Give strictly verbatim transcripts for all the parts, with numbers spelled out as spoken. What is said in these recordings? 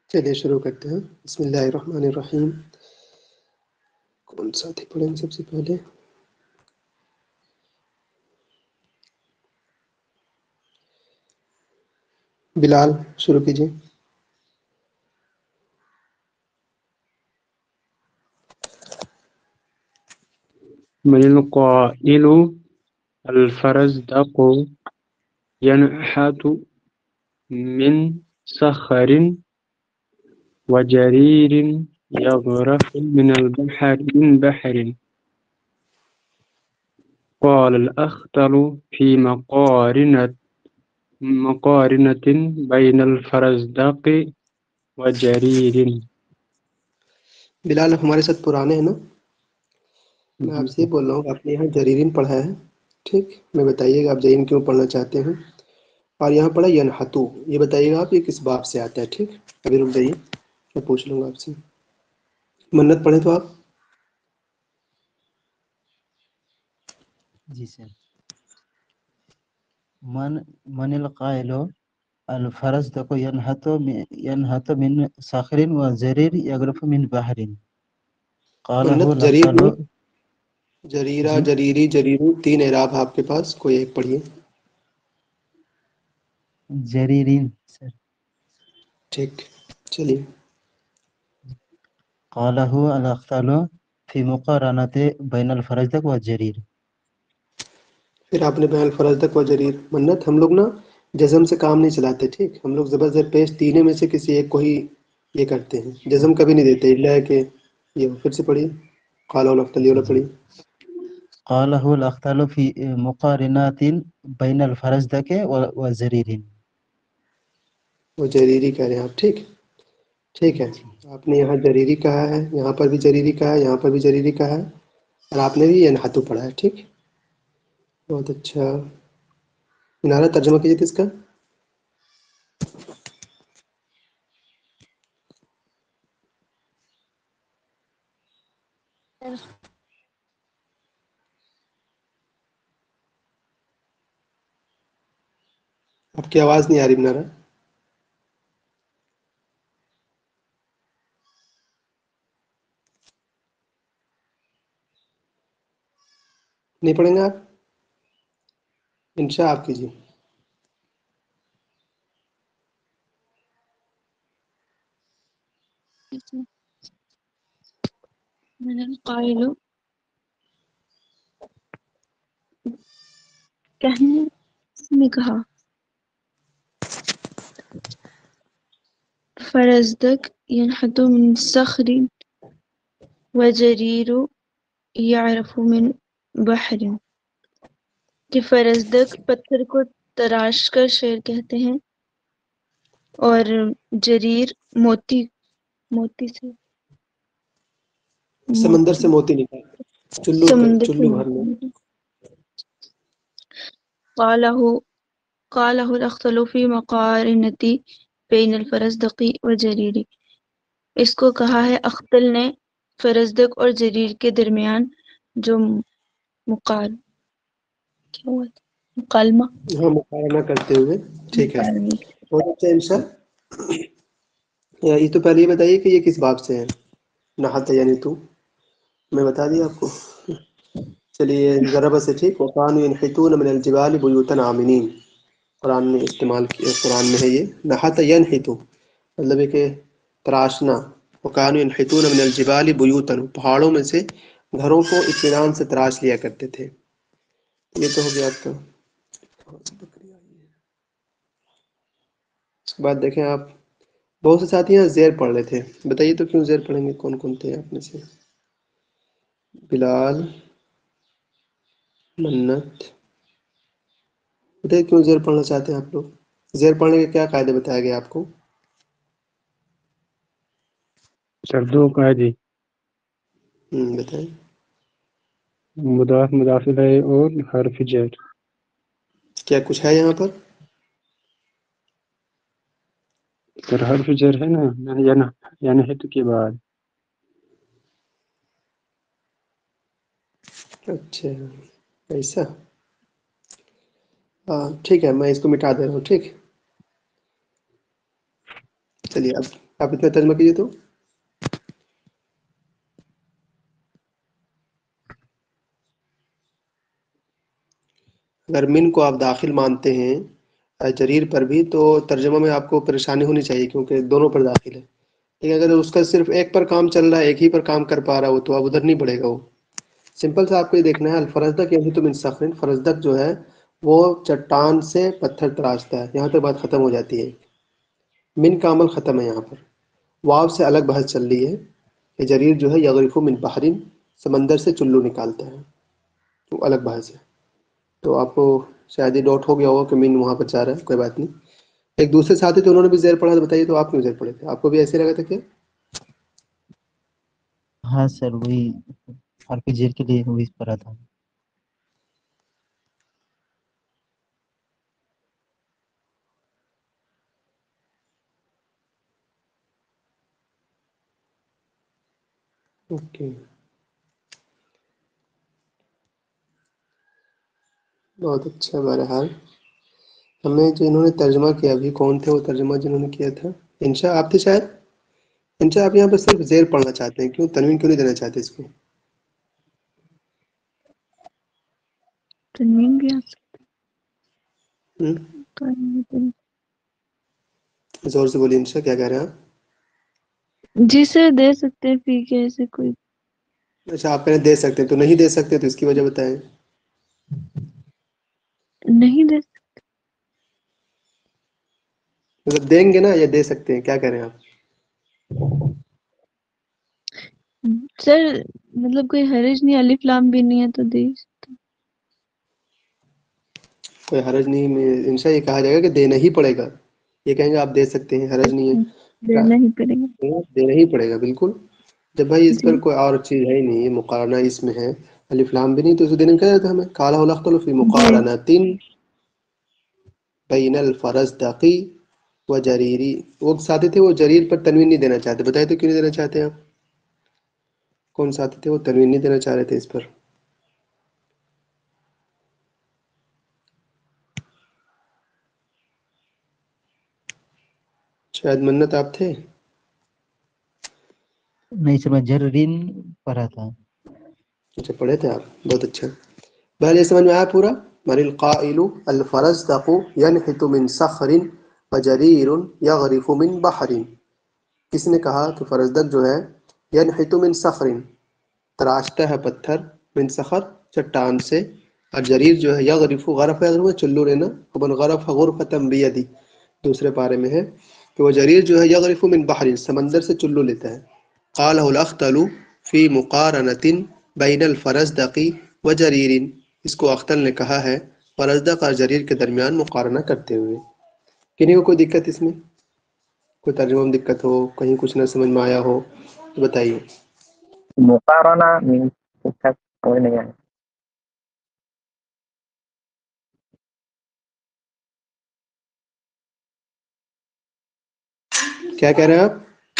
چلیے شروع کرتے ہیں. بسم اللہ الرحمن الرحیم. کون سا تھی پڑھیں گے سب سے پہلے؟ بلال شروع کیجیے. من القائل الفرزدق ينحت من صخر وجرير يغرف من البحر من بحر. قال الأخطل في مقارنة مقارنة بين الفرزدق وجرير. بلال ہمارے ساتھ پرانے ہیں نا؟ میں آپ سے یہ بول رہا ہوں آپ نے یہاں جریرین پڑھا ہے، ٹھیک؟ میں بتائیے گا آپ جریرین کیوں پڑھنا چاہتے ہیں. اور یہاں پڑھا ینحتو، یہ بتائیے گا آپ یہ کس باب سے آتا ہے. ٹھیک، ابھی رک جائیے میں پوچھ لوں گا آپ سے. منت پڑھیں تو آپ. جی سر. من من القائل الفرزدق ينحت ينحت من صخر وزرير يغرف من بحر. قاله منت جریر الأخطل. میں جریرہ جی جریری جریرو تین اعراب آپ کے پاس، کوئی ایک پڑھیے. جریرین سر. ٹھیک، چلیے. قاله الأخطل في مقارنة بين الفرزدق والجرير. پھر آپ نے بیان الفرزدق و جریر. منت ہم لوگ نا جزم سے کام نہیں چلاتے، ٹھیک؟ ہم لوگ زبر زیر پیش تینے میں سے کسی ایک کو ہی یہ کرتے ہیں، جزم کبھی نہیں دیتے الا ہے کہ یہ. پھر سے پڑھیے قال الاختلی جی والا جی. پڑھیے. قاله الأخطل في مقارنات بين الفرزدق والزرير. وہ جریری کہہ رہے ہیں آپ، ٹھیک ٹھیک ہے. جی آپ نے یہاں جریری کہا ہے، یہاں پر بھی جریری کہا ہے، یہاں پر بھی جریری کہا ہے، اور آپ نے بھی ینحتو پڑھا ہے. ٹھیک، بہت اچھا. انارہ ترجمہ کیجیے تھا اس کا. آپ کی آواز نہیں آ رہی منارہ. نہیں پڑھیں گے آپ؟ انشاء آپ کیجیے. من القائل کہنے نے کہا فرزدق ينحت من صخر وجرير يعرف من بحر، کہ فرزدق پتھر کو تراش کر شعر کہتے ہیں اور جریر موتی موتی سے سمندر سے موتی موتی نکال چلو سمندر سے چلو بھر میں. موتی. قاله قاله الأخطل في مقارنة بين الفرزدق وجرير. اس کو کہا ہے اختل نے فرزدق اور جریر کے درمیان جو مقال کیا ہوا تھا؟ مکالمہ ہاں مقارنہ کرتے ہوئے. ٹھیک ہے، مکالمے. بہت اچھا. انشاء یہ تو پہلے یہ بتائیے کہ یہ کس باب سے ہے. نحت یعنی تو میں بتا دیا آپ کو. چلیے ضرب سے ٹھیک. وَكَانُوا يَنْحِتُونَ مِنَ الْجِبَالِ بُيُوتًا آمِنِينَ. قرآن میں استعمال کیا، قرآن میں ہے یہ نحت ینحتو، مطلب ہے کہ تراشنا. وَكَانُوا يَنْحِتُونَ مِنَ الْجِبَالِ بُيُوتًا، پہاڑوں میں سے گھروں کو اطمینان سے تراش لیا کرتے تھے. یہ تو ہو گیا آپ کا. اس کے بعد دیکھیں آپ بہت سے ساتھی یہاں زیر پڑھ رہے تھے. بتائیے تو کیوں زیر پڑھیں گے؟ کون کون تھے آپ میں سے؟ بلال، منت. بتائیے کیوں زیر پڑھنا چاہتے ہیں آپ لوگ؟ زیر پڑھنے کے کیا قاعدے بتایا گیا آپ کو؟ سر دو قاعدے، ہوں بتائیں. مضاف مضاف الیہ اور حرف جر. کیا کچھ ہے یہاں پر؟ سر حرف جر ہے نا یعنی یعنی ہے تو کے بعد. اچھا ایسا. ہاں ٹھیک ہے، میں اس کو مٹا دے رہا ہوں. ٹھیک چلیے اب آپ اتنا ترجمہ کیجیے تو. اگر من کو آپ داخل مانتے ہیں جریر پر بھی تو ترجمہ میں آپ کو پریشانی ہونی چاہیے کیونکہ دونوں پر داخل ہے. لیکن اگر اس کا صرف ایک پر کام چل رہا ہے، ایک ہی پر کام کر پا رہا ہو تو اب ادھر نہیں پڑے گا. وہ سمپل سے آپ کو یہ دیکھنا ہے الفرزدق یعنی تو من صخر، فرزدق جو ہے وہ چٹان سے پتھر تراشتا ہے. یہاں تک بات ختم ہو جاتی ہے. من کا عمل ختم ہے. یہاں پر واو سے الگ بحث چل رہی ہے کہ جریر جو ہے یغرف من بحرین، سمندر سے چلو نکالتا ہے، تو الگ بحث ہے. تو آپ کو شاید یہ ڈاٹ ہو گیا ہوگا کہ مین وہاں پر چاہ رہا ہے. کوئی بات نہیں. ایک دوسرے ساتھی تھے انہوں نے بھی زیر پڑھا، بتائیے تو آپ کیوں زیر پڑھے تھے؟ آپ کو بھی ایسے لگا تھا کیا؟ ہاں سر وہی حرف جیر کے لیے وہی پڑھا تھا. اوکے، بہت اچھا. بہرحال ہمیں جو انہوں نے ترجمہ کیا ابھی، کون تھے وہ ترجمہ جنہوں نے کیا تھا؟ انشاء آپ تھے شاید. انشاء آپ یہاں پر صرف زیر پڑھنا چاہتے ہیں، کیوں تنوین کیوں نہیں دینا چاہتے اس کو؟ تنوین بھی آ ہم؟ سکتا ہے. زور سے بولیے انشاء، کیا کہہ رہے ہیں آپ؟ جی سر دے سکتے ہیں فی کے ایسے کوئی. اچھا آپ کہنے دے سکتے ہیں، تو نہیں دے سکتے تو اس کی وجہ بتائیں. نہیں دے مطلب دیں گے نا یا دے سکتے ہیں، کیا کہہ رہے ہیں آپ؟ سر مطلب کوئی حرج نہیں، الف لام بھی نہیں ہے تو دے. کوئی حرج نہیں. میں انشاء یہ کہا جائے گا کہ دینا ہی پڑے گا. یہ کہیں گے آپ دے سکتے ہیں، حرج نہیں ہے. دینا ہی پڑے گا. دینا ہی پڑے گا بالکل. جب بھائی اس جی پر کوئی اور چیز ہے ہی نہیں، یہ مقارنہ اس میں ہے، الف لام بھی نہیں، تو اسے دینے میں کیا جاتا ہے ہمیں؟ قال الاختلف فی جی مقارنۃ بین الفرزدق و جریری. وہ ساتھی تھے وہ جریر پر تنوین نہیں دینا چاہتے. بتائے تو کیوں نہیں دینا چاہتے آپ؟ کون ساتھی تھے وہ تنوین نہیں دینا چاہ رہے تھے اس پر؟ شاید منت آپ تھے. نہیں سر میں جررین پڑھا تھا. اچھا پڑھے تھے آپ، بہت اچھا. بہرحال یہ سمجھ میں آیا پورا؟ من القائل الفرزدق ينحت من صخر وجریر یغرف من بحر. کس نے کہا کہ فرزدق جو ہے ينحت من صخر تراشتا ہے پتھر، من صخر چٹان سے، اور جریر جو ہے یغرف، غرف ہے چلو لینا، ومن غرف غرفۃ بیدی دوسرے پارے میں ہے کہ وہ جریر جو ہے یغرف من بحر سمندر سے چلو لیتا ہے. قالہ الاختل فی مقارنۃ بین الفرزدق و جریر. اس کو اختل نے کہا ہے فرزدق اور جریر کے درمیان مقارنہ کرتے ہوئے. کنہیں کو کوئی دقت اس میں؟ کوئی ترجمہ میں دقت ہو، کہیں کچھ نہ سمجھ میں آیا ہو تو بتائیے. مقارنہ مینس ٹھیک ٹھاک کوئی نہیں ہے. کیا کہہ رہے ہیں آپ؟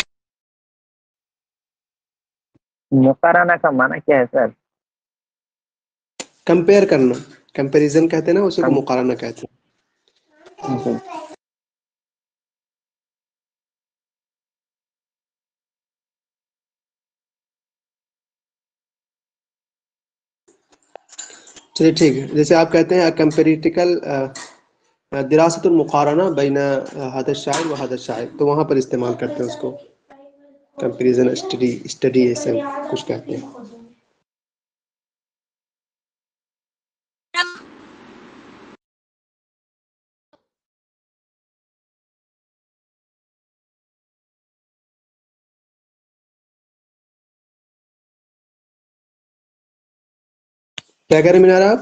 مقارنہ کا معنی کیا ہے سر؟ کمپیئر کرنا، کمپیریزن کہتے ہیں نا، اسی کو ہم مقارنہ کہتے ہیں. جی چلیے ٹھیک ہے. جیسے آپ کہتے ہیں کمپیریٹیکل دراست المقارنہ بین هذا الشاعر و هذا الشاعر، تو وہاں پر استعمال کرتے ہیں اس کو. کمپیریزن اسٹڈی اسٹڈی ایسے کچھ کہتے ہیں. کیا کہہ رہے ہیں مینار آپ؟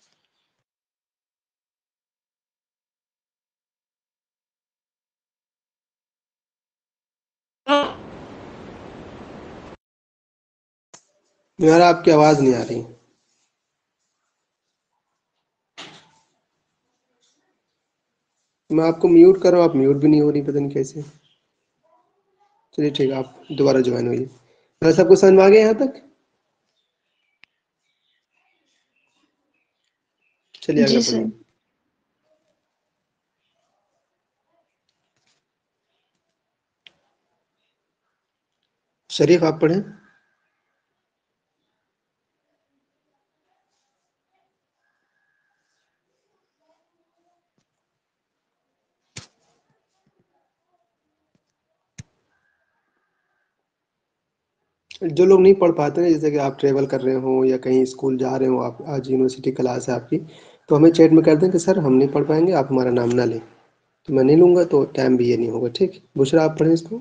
مینار آپ کی آواز نہیں آ رہی. میں آپ کو میوٹ کر رہا ہوں، آپ میوٹ بھی نہیں ہو رہی، پتہ نہیں کیسے. چلیے ٹھیک ہے، آپ دوبارہ جوائن ہوئیے. میں سب کو سمجھ میں آ گیا یہاں تک؟ چلیے اگلا جی سر. پڑھیے. شریف آپ پڑھیں. جو لوگ نہیں پڑھ پاتے ہیں، جیسے کہ آپ ٹریول کر رہے ہوں یا کہیں اسکول جا رہے ہوں، آپ آج یونیورسٹی کلاس ہے آپ کی، تو ہمیں چیٹ میں کر دیں کہ سر ہم نہیں پڑھ پائیں گے، آپ ہمارا نام نہ لیں، تو میں نہیں لوں گا، تو ٹائم بھی یہ نہیں ہوگا. ٹھیک. بشرا آپ پڑھیں اس کو.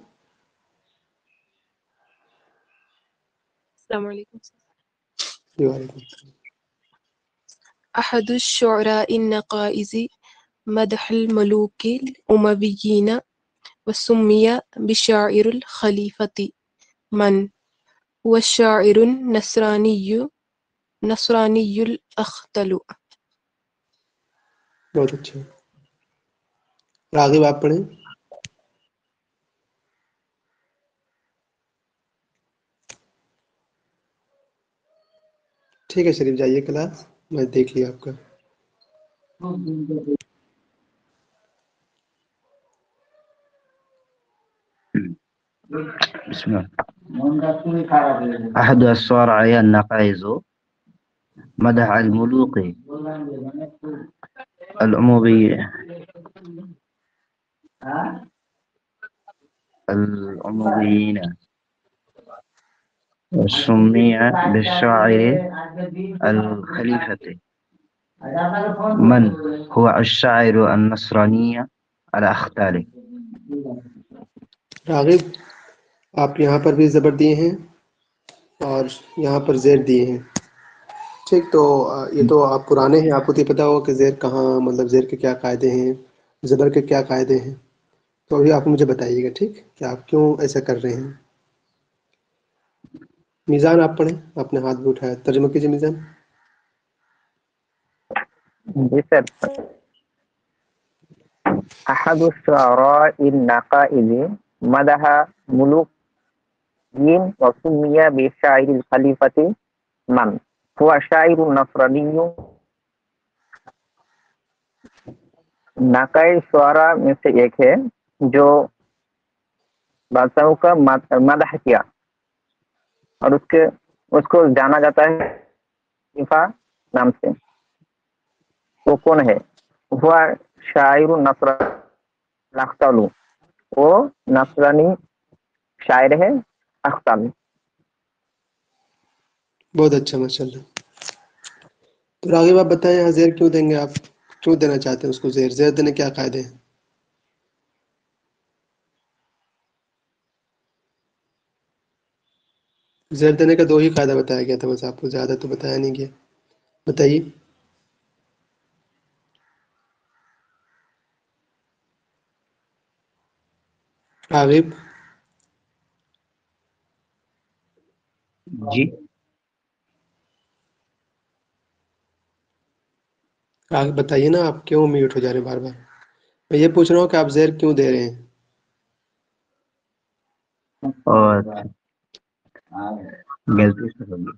السلام علیکم. جی وعلیکم السلام. أحد الشعراء النقائز مدح الملوك الأمويين وسمي بشاعر الخليفة. من هو الشاعر النصراني نصراني الأخطل. بہت اچھا. راغب آپ پڑھیں. ٹھیک ہے شریف جائیے کلاس، میں دیکھ لیا آپ کا. بسم الله. أحد الشعراء النقائز مدح الملوك الأموي الأمويين وسمي بالشاعر الخليفة. من هو الشاعر النصراني الأخطل. راغب آپ یہاں پر بھی زبر دیے ہیں اور یہاں پر زیر دیے ہیں. ٹھیک. تو یہ تو آپ پرانے ہیں، آپ کو تو یہ پتا ہوگا کہ زیر کہاں، مطلب زیر کے کیا قاعدے ہیں، زبر کے کیا قاعدے ہیں. تو ابھی آپ مجھے بتائیے گا، ٹھیک، کہ آپ کیوں ایسا کر رہے ہیں. میزان آپ پڑھیں، آپ نے ہاتھ بھی اٹھایا، ترجمہ کیجیے میزان. جی سر. أحد الشعراء النقائز مدح ملوك وسمي بشاعر الخليفة. من هو شاعر نصراني. نقائز شعراء میں سے ایک ہے جو بادشاہوں کا مدح کیا اور اس کے اس کو جانا جاتا ہے خلیفہ نام سے. وہ کون ہے؟ وہ شاعر نصرانی الاخطل. وہ نصرانی شاعر ہے اخطل. بہت اچھا، ماشاء اللہ. تو راغب آپ بتائیں یہاں زیر کیوں دیں گے، آپ کیوں دینا چاہتے ہیں اس کو زیر؟ زیر دینے کیا قاعدے ہیں؟ زیر دینے کا دو ہی قاعدہ بتایا گیا تھا، بس آپ کو زیادہ تو بتایا نہیں گیا. بتائیے. راغب جی. راغب بتائیے نا، آپ کیوں میوٹ ہو جا رہے ہیں بار بار؟ میں یہ پوچھ رہا ہوں کہ آپ زیر کیوں دے رہے ہیں. اور غلطی سے ہوگی.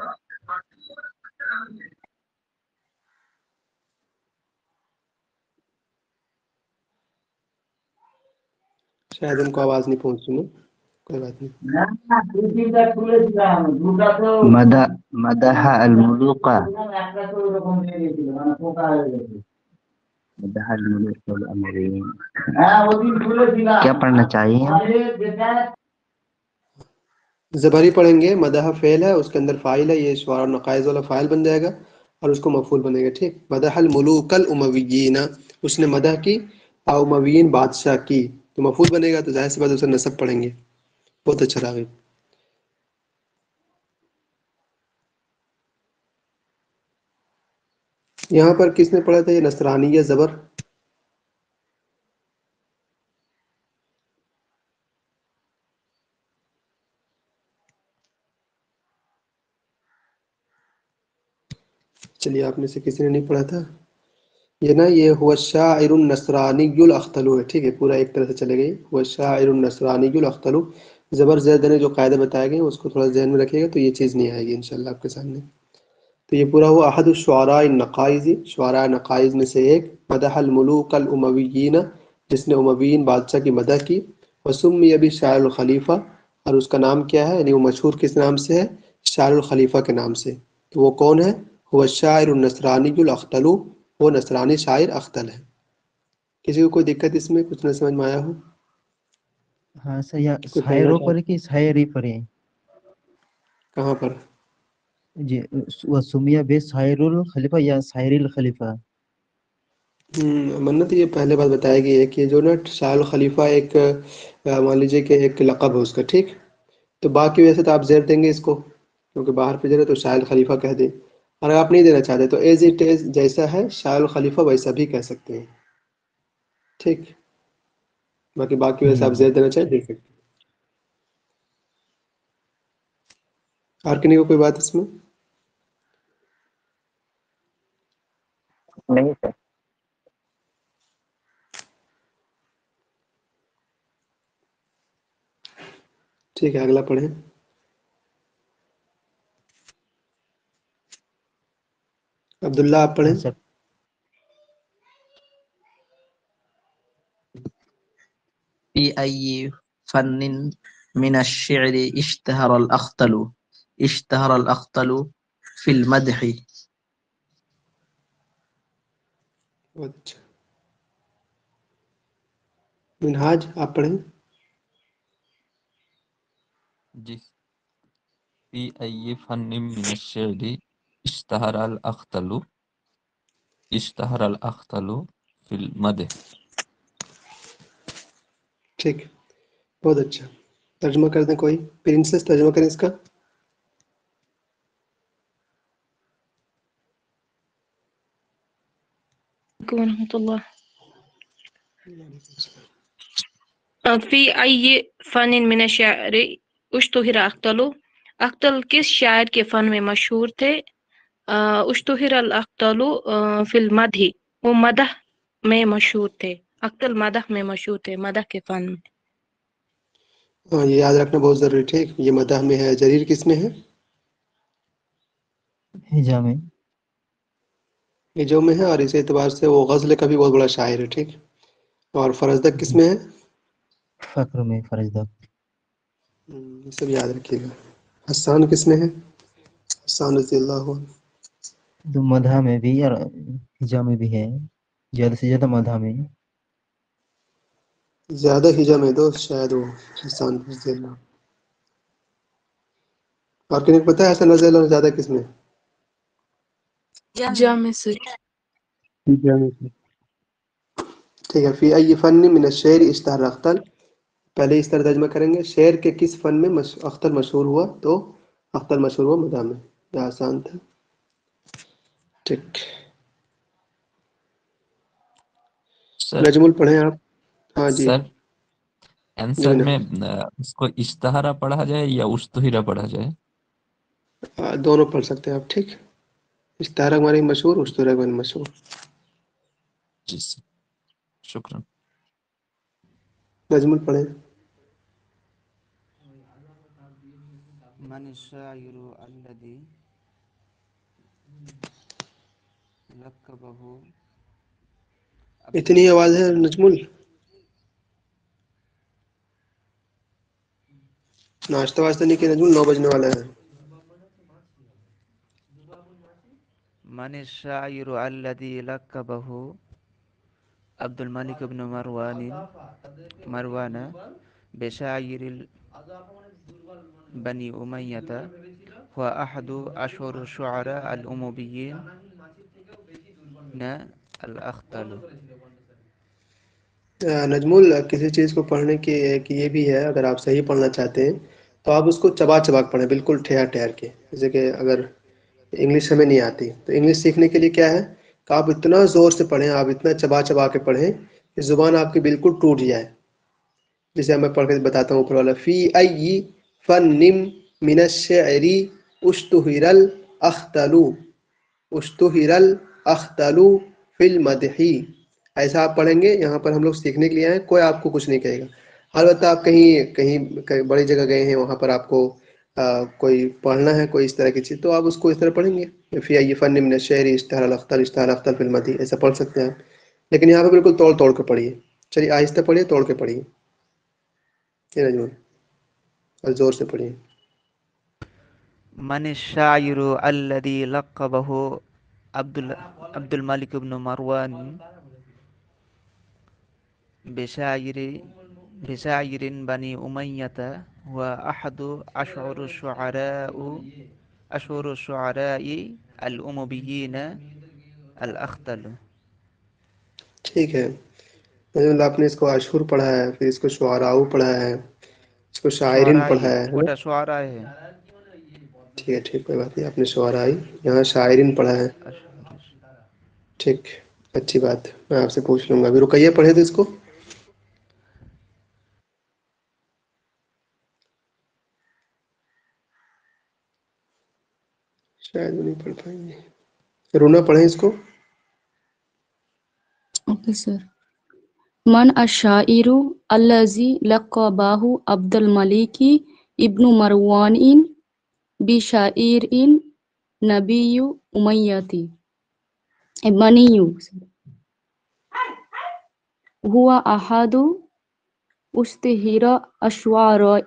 شاید ان کو آواز نہیں پہنچ رہی. کوئی بات نہیں. مدح مدح الملوك مدح الملوك والأمرين. کیا پڑھنا چاہیے؟ زبر ہی پڑھیں گے. مدح فعل ہے، اس کے اندر فاعل ہے، یہ شعراء نقائز والا فاعل بن جائے گا اور اس کو مفعول بنے گا. ٹھیک. مدح الملوک الامویین، اس نے مدح کی امویین بادشاہ کی، تو مفعول بنے گا، تو ظاہر سی بات اسے نصب پڑھیں گے. بہت اچھا راغب. یہاں پر کس نے پڑھا تھا یہ نصرانیہ زبر؟ چلیے، آپ میں سے کسی نے نہیں پڑھا تھا یہ نا. یہ هو الشاعر النصرانی الاخطل ہے. ٹھیک ہے، پورا ایک طرح سے چلے گئی. هو الشاعر النصرانی الاخطل. زبر زید نے جو قاعدے بتائے گئے اس کو تھوڑا ذہن میں رکھیے گا تو یہ چیز نہیں آئے گی انشاءاللہ آپ کے سامنے. تو یہ پورا ہوا احد الشعراء النقائز، شعراء نقائز میں سے ایک. مدح الملوک الامویین، جس نے امویین بادشاہ کی مدح کی. وسمی بشاعر الخلیفہ، اور اس کا نام کیا ہے، یعنی وہ مشہور کس نام سے ہے؟ شاعر الخلیفہ کے نام سے. تو وہ کون ہے؟ وہ شاعر النصرانی الاختل، وہ نصرانی شاعر اختل ہے. کسی کو کوئی دقت اس میں کچھ نہ سمجھ میں آیا ہو؟ ہاں سر، یا کوئی پڑھنا شاعروں پر چاہے؟ کہ شاعری پر ہے کہاں پر؟ جی، وہ سمیہ بے شاعر الخلیفہ یا شاعر الخلیفہ؟ ہم، منت یہ پہلے بات بتایا گئی ہے کہ جو نا شاعر الخلیفہ ایک مان لیجیے کہ ایک لقب ہے اس کا، ٹھیک. تو باقی ویسے تو آپ زیر دیں گے اس کو، کیونکہ باہر پہ جائے تو شاعر الخلیفہ کہہ دیں. اگر آپ نہیں دینا چاہتے تو ایز اٹ از جیسا ہے شاعر الخلیفہ ویسا بھی کہہ سکتے ہیں، ٹھیک. باقی باقی ویسے آپ ہوں زیر دینا چاہیں دے سکتے ہیں. اور کسی کو کوئی بات اس میں؟ نہیں سر. ٹھیک ہے، اگلا پڑھیں. عبداللہ آپ پڑھیں. ہاں سر. في أي فن من الشعر اشتهر الأخطل اشتهر الأخطل في المدح. بہت اچھا. منہاج آپ پڑھیں. جی. في أي فن من الشعر اشتهر الأخطل اشتهر الأخطل في المدح. ٹھیک، بہت اچھا. ترجمہ کر دیں کوئی، پرنسس ترجمہ کریں اس کا. ورحمۃ اللہ. فی ای فن من الشعر اشتہر اختل. اختل کس شاعر کے فن میں مشہور تھے؟ اشتہر الاختل فی المدح، وہ مدح میں مشہور تھے. اختل مدح میں مشہور تھے، مدح کے فن میں. ہاں، یہ یاد رکھنا بہت ضروری. ٹھیک، یہ مدح میں ہے. جریر کس میں ہے؟ ہجا میں. ہجو میں ہے، اور اس اعتبار سے وہ غزل کا بھی بہت بڑا شاعر ہے. ٹھیک. اور فرزدق کس میں ہے؟ فخر میں فرزدق. ہم، یہ سب یاد رکھیے گا. حسان کس میں ہے؟ حسان رضی اللہ عنہ. تو مدح میں بھی اور ہجا میں بھی ہے، زیادہ سے زیادہ مدح میں. زیادہ ہجا میں دو شاید وہ حسان رضی اللہ. اور کسی کو پتہ ہے حسن رضی اللہ عنہ زیادہ کس میں؟ جامع سر. جامع سے. ٹھیک ہے. فی ای فن من الشعر اشتہر اختل. پہلے اس طرح ترجمہ کریں گے، شعر کے کس فن میں مش... اختر مشہور ہوا؟ تو اختر مشہور ہوا مدح میں. یہ آسان تھا. ٹھیک. سر نجم ال پڑھیں آپ. ہاں جی سر جی آنسر میں منہاج. آ، اس کو اشتہارا پڑھا جائے یا اشتہرا پڑھا جائے؟ آ، دونوں پڑھ سکتے ہیں آپ. ٹھیک. اشتہارہ ہماری مشہور، اشتہارہ ہماری مشہور. جی سر، شکرا. نجم ال پڑھیں. من الشاعر الذي لقبه عبد اتنی آواز ہے نجم ال. ناشتہ واسطہ نہیں کہ نجم ال، نو بجنے والا ہے. من الشاعر الذي لقبه عبد الملك بن مروان مروان بشاعر بني أمية، هو أحد أشهر الشعراء الأمويين الأخطل. نجم ال کسی چیز کو پڑھنے کی ایک یہ بھی ہے، اگر آپ صحیح پڑھنا چاہتے ہیں تو آپ اس کو چبا چبا کے پڑھیں، بالکل ٹھہر ٹھہر کے. جیسے کہ اگر انگلش ہمیں نہیں آتی تو انگلش سیکھنے کے لیے کیا ہے کہ آپ اتنا زور سے پڑھیں، آپ اتنا چبا چبا کے پڑھیں کہ زبان آپ کی بالکل ٹوٹ جائے. جسے میں پڑھ کے بتاتا ہوں اوپر والا. فی ای فن من الشعر اشتہر الاختل اشتہر الاختل فی المدح. ایسا آپ پڑھیں گے. یہاں پر ہم لوگ سیکھنے کے لیے آئے ہیں، کوئی آپ کو کچھ نہیں کہے گا. البتہ آپ کہیں کہیں بڑی جگہ گئے ہیں، وہاں پر آپ کو آ, کوئی پڑھنا ہے کوئی اس طرح کی چیز، تو آپ اس کو اس طرح پڑھیں گے. فی ای فن من الشعر اشتہر الاختل اشتہر الاختل فی المدح، ایسا پڑھ سکتے ہیں آپ. لیکن یہاں پہ بالکل توڑ توڑ کے پڑھیے. چلیے آہستہ پڑھیے، توڑ کے پڑھیے. یہ نجم. اور زور سے پڑھیے. من الشاعر الذي لقبه عبد عبد الملك بن مروان بشاعر بشاعر بني أمية وأحد أشهر الشعراء أشهر الشعراء الأمويين الأخطل. ٹھیک ہے. مطلب آپ نے اس کو اشہر پڑھا ہے، پھر اس کو شعراء پڑھا ہے، اس کو شاعرین پڑھا شعرائی ہے ہے نا؟ کوٹا شعراء ہے. ٹھیک ہے ٹھیک، کوئی بات نہیں. آپ نے شعرائی یہاں شاعرین پڑھا ہے. ٹھیک، اچھی بات. میں آپ سے پوچھ لوں گا. ابھی رقیہ پڑھے تھے اس کو؟ شاید وہ نہیں پڑھ پائیں گے. رونا پڑھیں اس کو. Okay sir. من الشاعر الذي لقبه عبد الملك ابن مروان بشاعر نبي أمية بني هو أحد أشهر الشعراء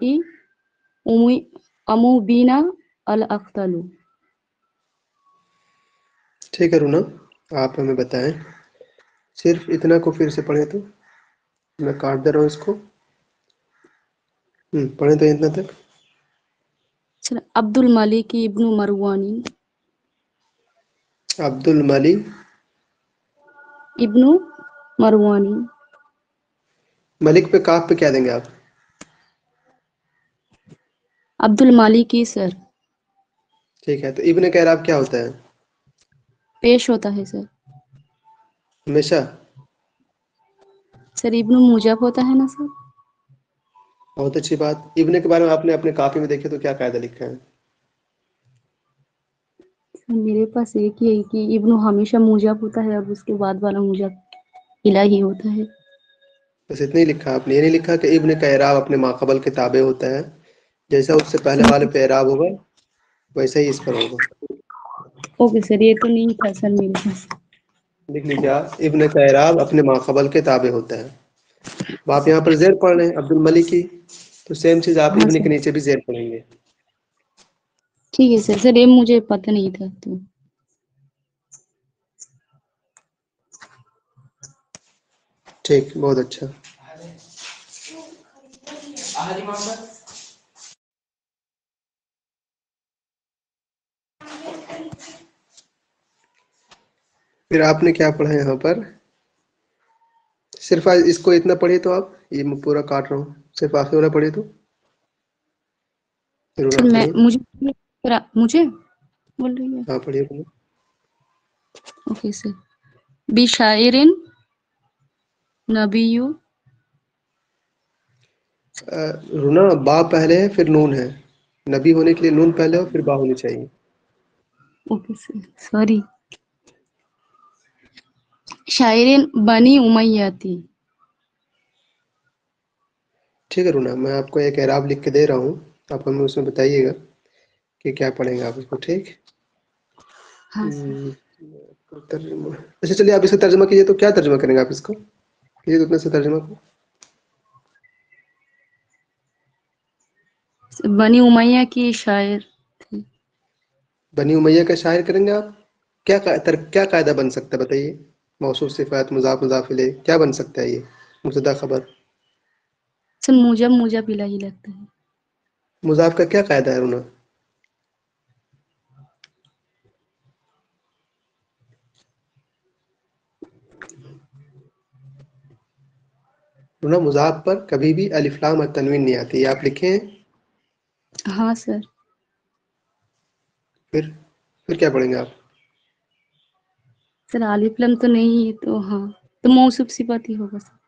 أمويين الأخطل. ٹھیک ہے رونا، آپ ہمیں بتائیں. صرف اتنا کو پھر سے پڑھیں تو میں کاٹ دے رہا ہوں اس کو. ہوں پڑھیں تو اتنا تک. سر عبد الملک ابن مروان عبد الملک ابن مروان. ملک پہ کاف پہ کیا دیں گے آپ؟ عبد الملک سر ٹھیک ہے. تو ابن کا اعراب کیا ہوتا ہے پیش ہوتا ہے سر. ہمیشہ؟ سر ابن موجب ہوتا ہے نا سر. بہت اچھی بات. ابن کے بارے میں آپ نے اپنے کاپی میں دیکھے تو کیا قاعدہ لکھا ہے؟ میرے پاس ایک ہی ہے کہ ابن ہمیشہ موجب ہوتا ہے اور اس کے بعد والا موجب الہی ہوتا ہے. بس اتنا ہی لکھا. آپ نے یہ نہیں لکھا کہ ابن کا اعراب اپنے ماقبل کے تابع ہوتا ہے، جیسا اس سے پہلے والے پہ اعراب ہوگا ویسا ہی اس پر ہوگا. اوکے سر، یہ تو نہیں تھا سر میرے پاس. لکھ لیجیے آپ، ابن کا اعراب اپنے ماقبل کے تابع ہوتا ہے. اب آپ یہاں پر زیر پڑھ رہے ہیں عبد الملک کی، تو سیم چیز آپ ہاں ابن سر کے نیچے بھی زیر پڑھیں گے. ٹھیک ہے سر. سر یہ مجھے پتہ نہیں تھا تو. ٹھیک، بہت اچھا. پھر آپ نے کیا پڑھا یہاں پر؟ صرف اس کو اتنا پڑھیے تو آپ، یہ میں پورا کاٹ رہا ہوں، صرف آخری والا پڑھیے تو. ضرور سر آپ میں پڑھیے. مجھے مجھے بول رہی ہے. ہاں پڑھیے پڑھیے. Okay sir. بشاعر نبی. رونا با پہلے ہے پھر نون ہے. نبی ہونے کے لیے نون پہلے ہو پھر با ہونی چاہیے. Okay sir sorry. شاعر بنی امیہ تھی. ٹھیک ہے رونا، میں آپ کو ایک اعراب لکھ کے دے رہا ہوں، آپ ہمیں اس میں بتائیے گا کہ کیا پڑھیں گے آپ اس کو. ٹھیک. ہاں سر. ترجمہ. اچھا چلیے آپ اس کا ترجمہ کیجیے. تو کیا ترجمہ کریں گے آپ اس کا؟ کیجیے تو اتنا سے ترجمہ کو. بنی امیہ کی شاعر تھی. بنی امیہ کا شاعر کریں گے آپ؟ کیا کیا قاعدہ بن سکتا ہے بتائیے؟ موصوف صفات مضاف مضاف الیہ کیا بن سکتا ہے؟ یہ مبتدا خبر. سر موجب موجب الہی لگتا ہے. مضاف کا کیا قاعدہ ہے رونا؟ رونا مضاف پر کبھی بھی الف لام اور تنوین نہیں آتی. یہ آپ لکھیں ہیں؟ ہاں سر. پھر پھر کیا پڑھیں گے آپ؟ سر الف لام تو نہیں ہے تو ہاں تو موصوف صفت ہی ہوگا سر.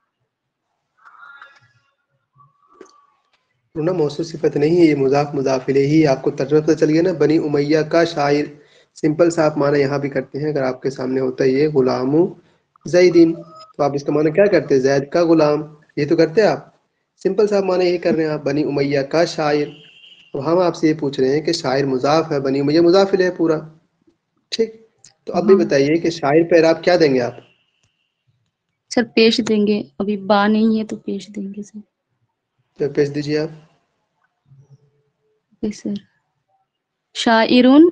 رونا موصوف صفت نہیں ہے، یہ مضاف مضاف الیہ. آپ کو ترجمہ پتہ چل گیا نا. بنی امیہ کا شاعر، سمپل سا آپ معنی یہاں بھی کرتے ہیں. اگر آپ کے سامنے ہوتا ہے یہ غلام زیدین، تو آپ اس کا معنی کیا کرتے ہیں؟ زید کا غلام. یہ تو کرتے ہیں آپ. سمپل سا معنی یہی کر رہے ہیں آپ، بنی امیہ کا شاعر. اب ہم آپ سے یہ پوچھ رہے ہیں کہ شاعر مضاف ہے، بنی امیہ مضاف الیہ پورا. ٹھیک. تو اب بھی ہاں بتائیے کہ شاعر پہ اعراب کیا دیں گے آپ؟ سر پیش دیں گے. ابھی با نہیں ہے تو پیش دیں گے سر. تو پیش دیجیے آپ. Okay sir. शाइरुन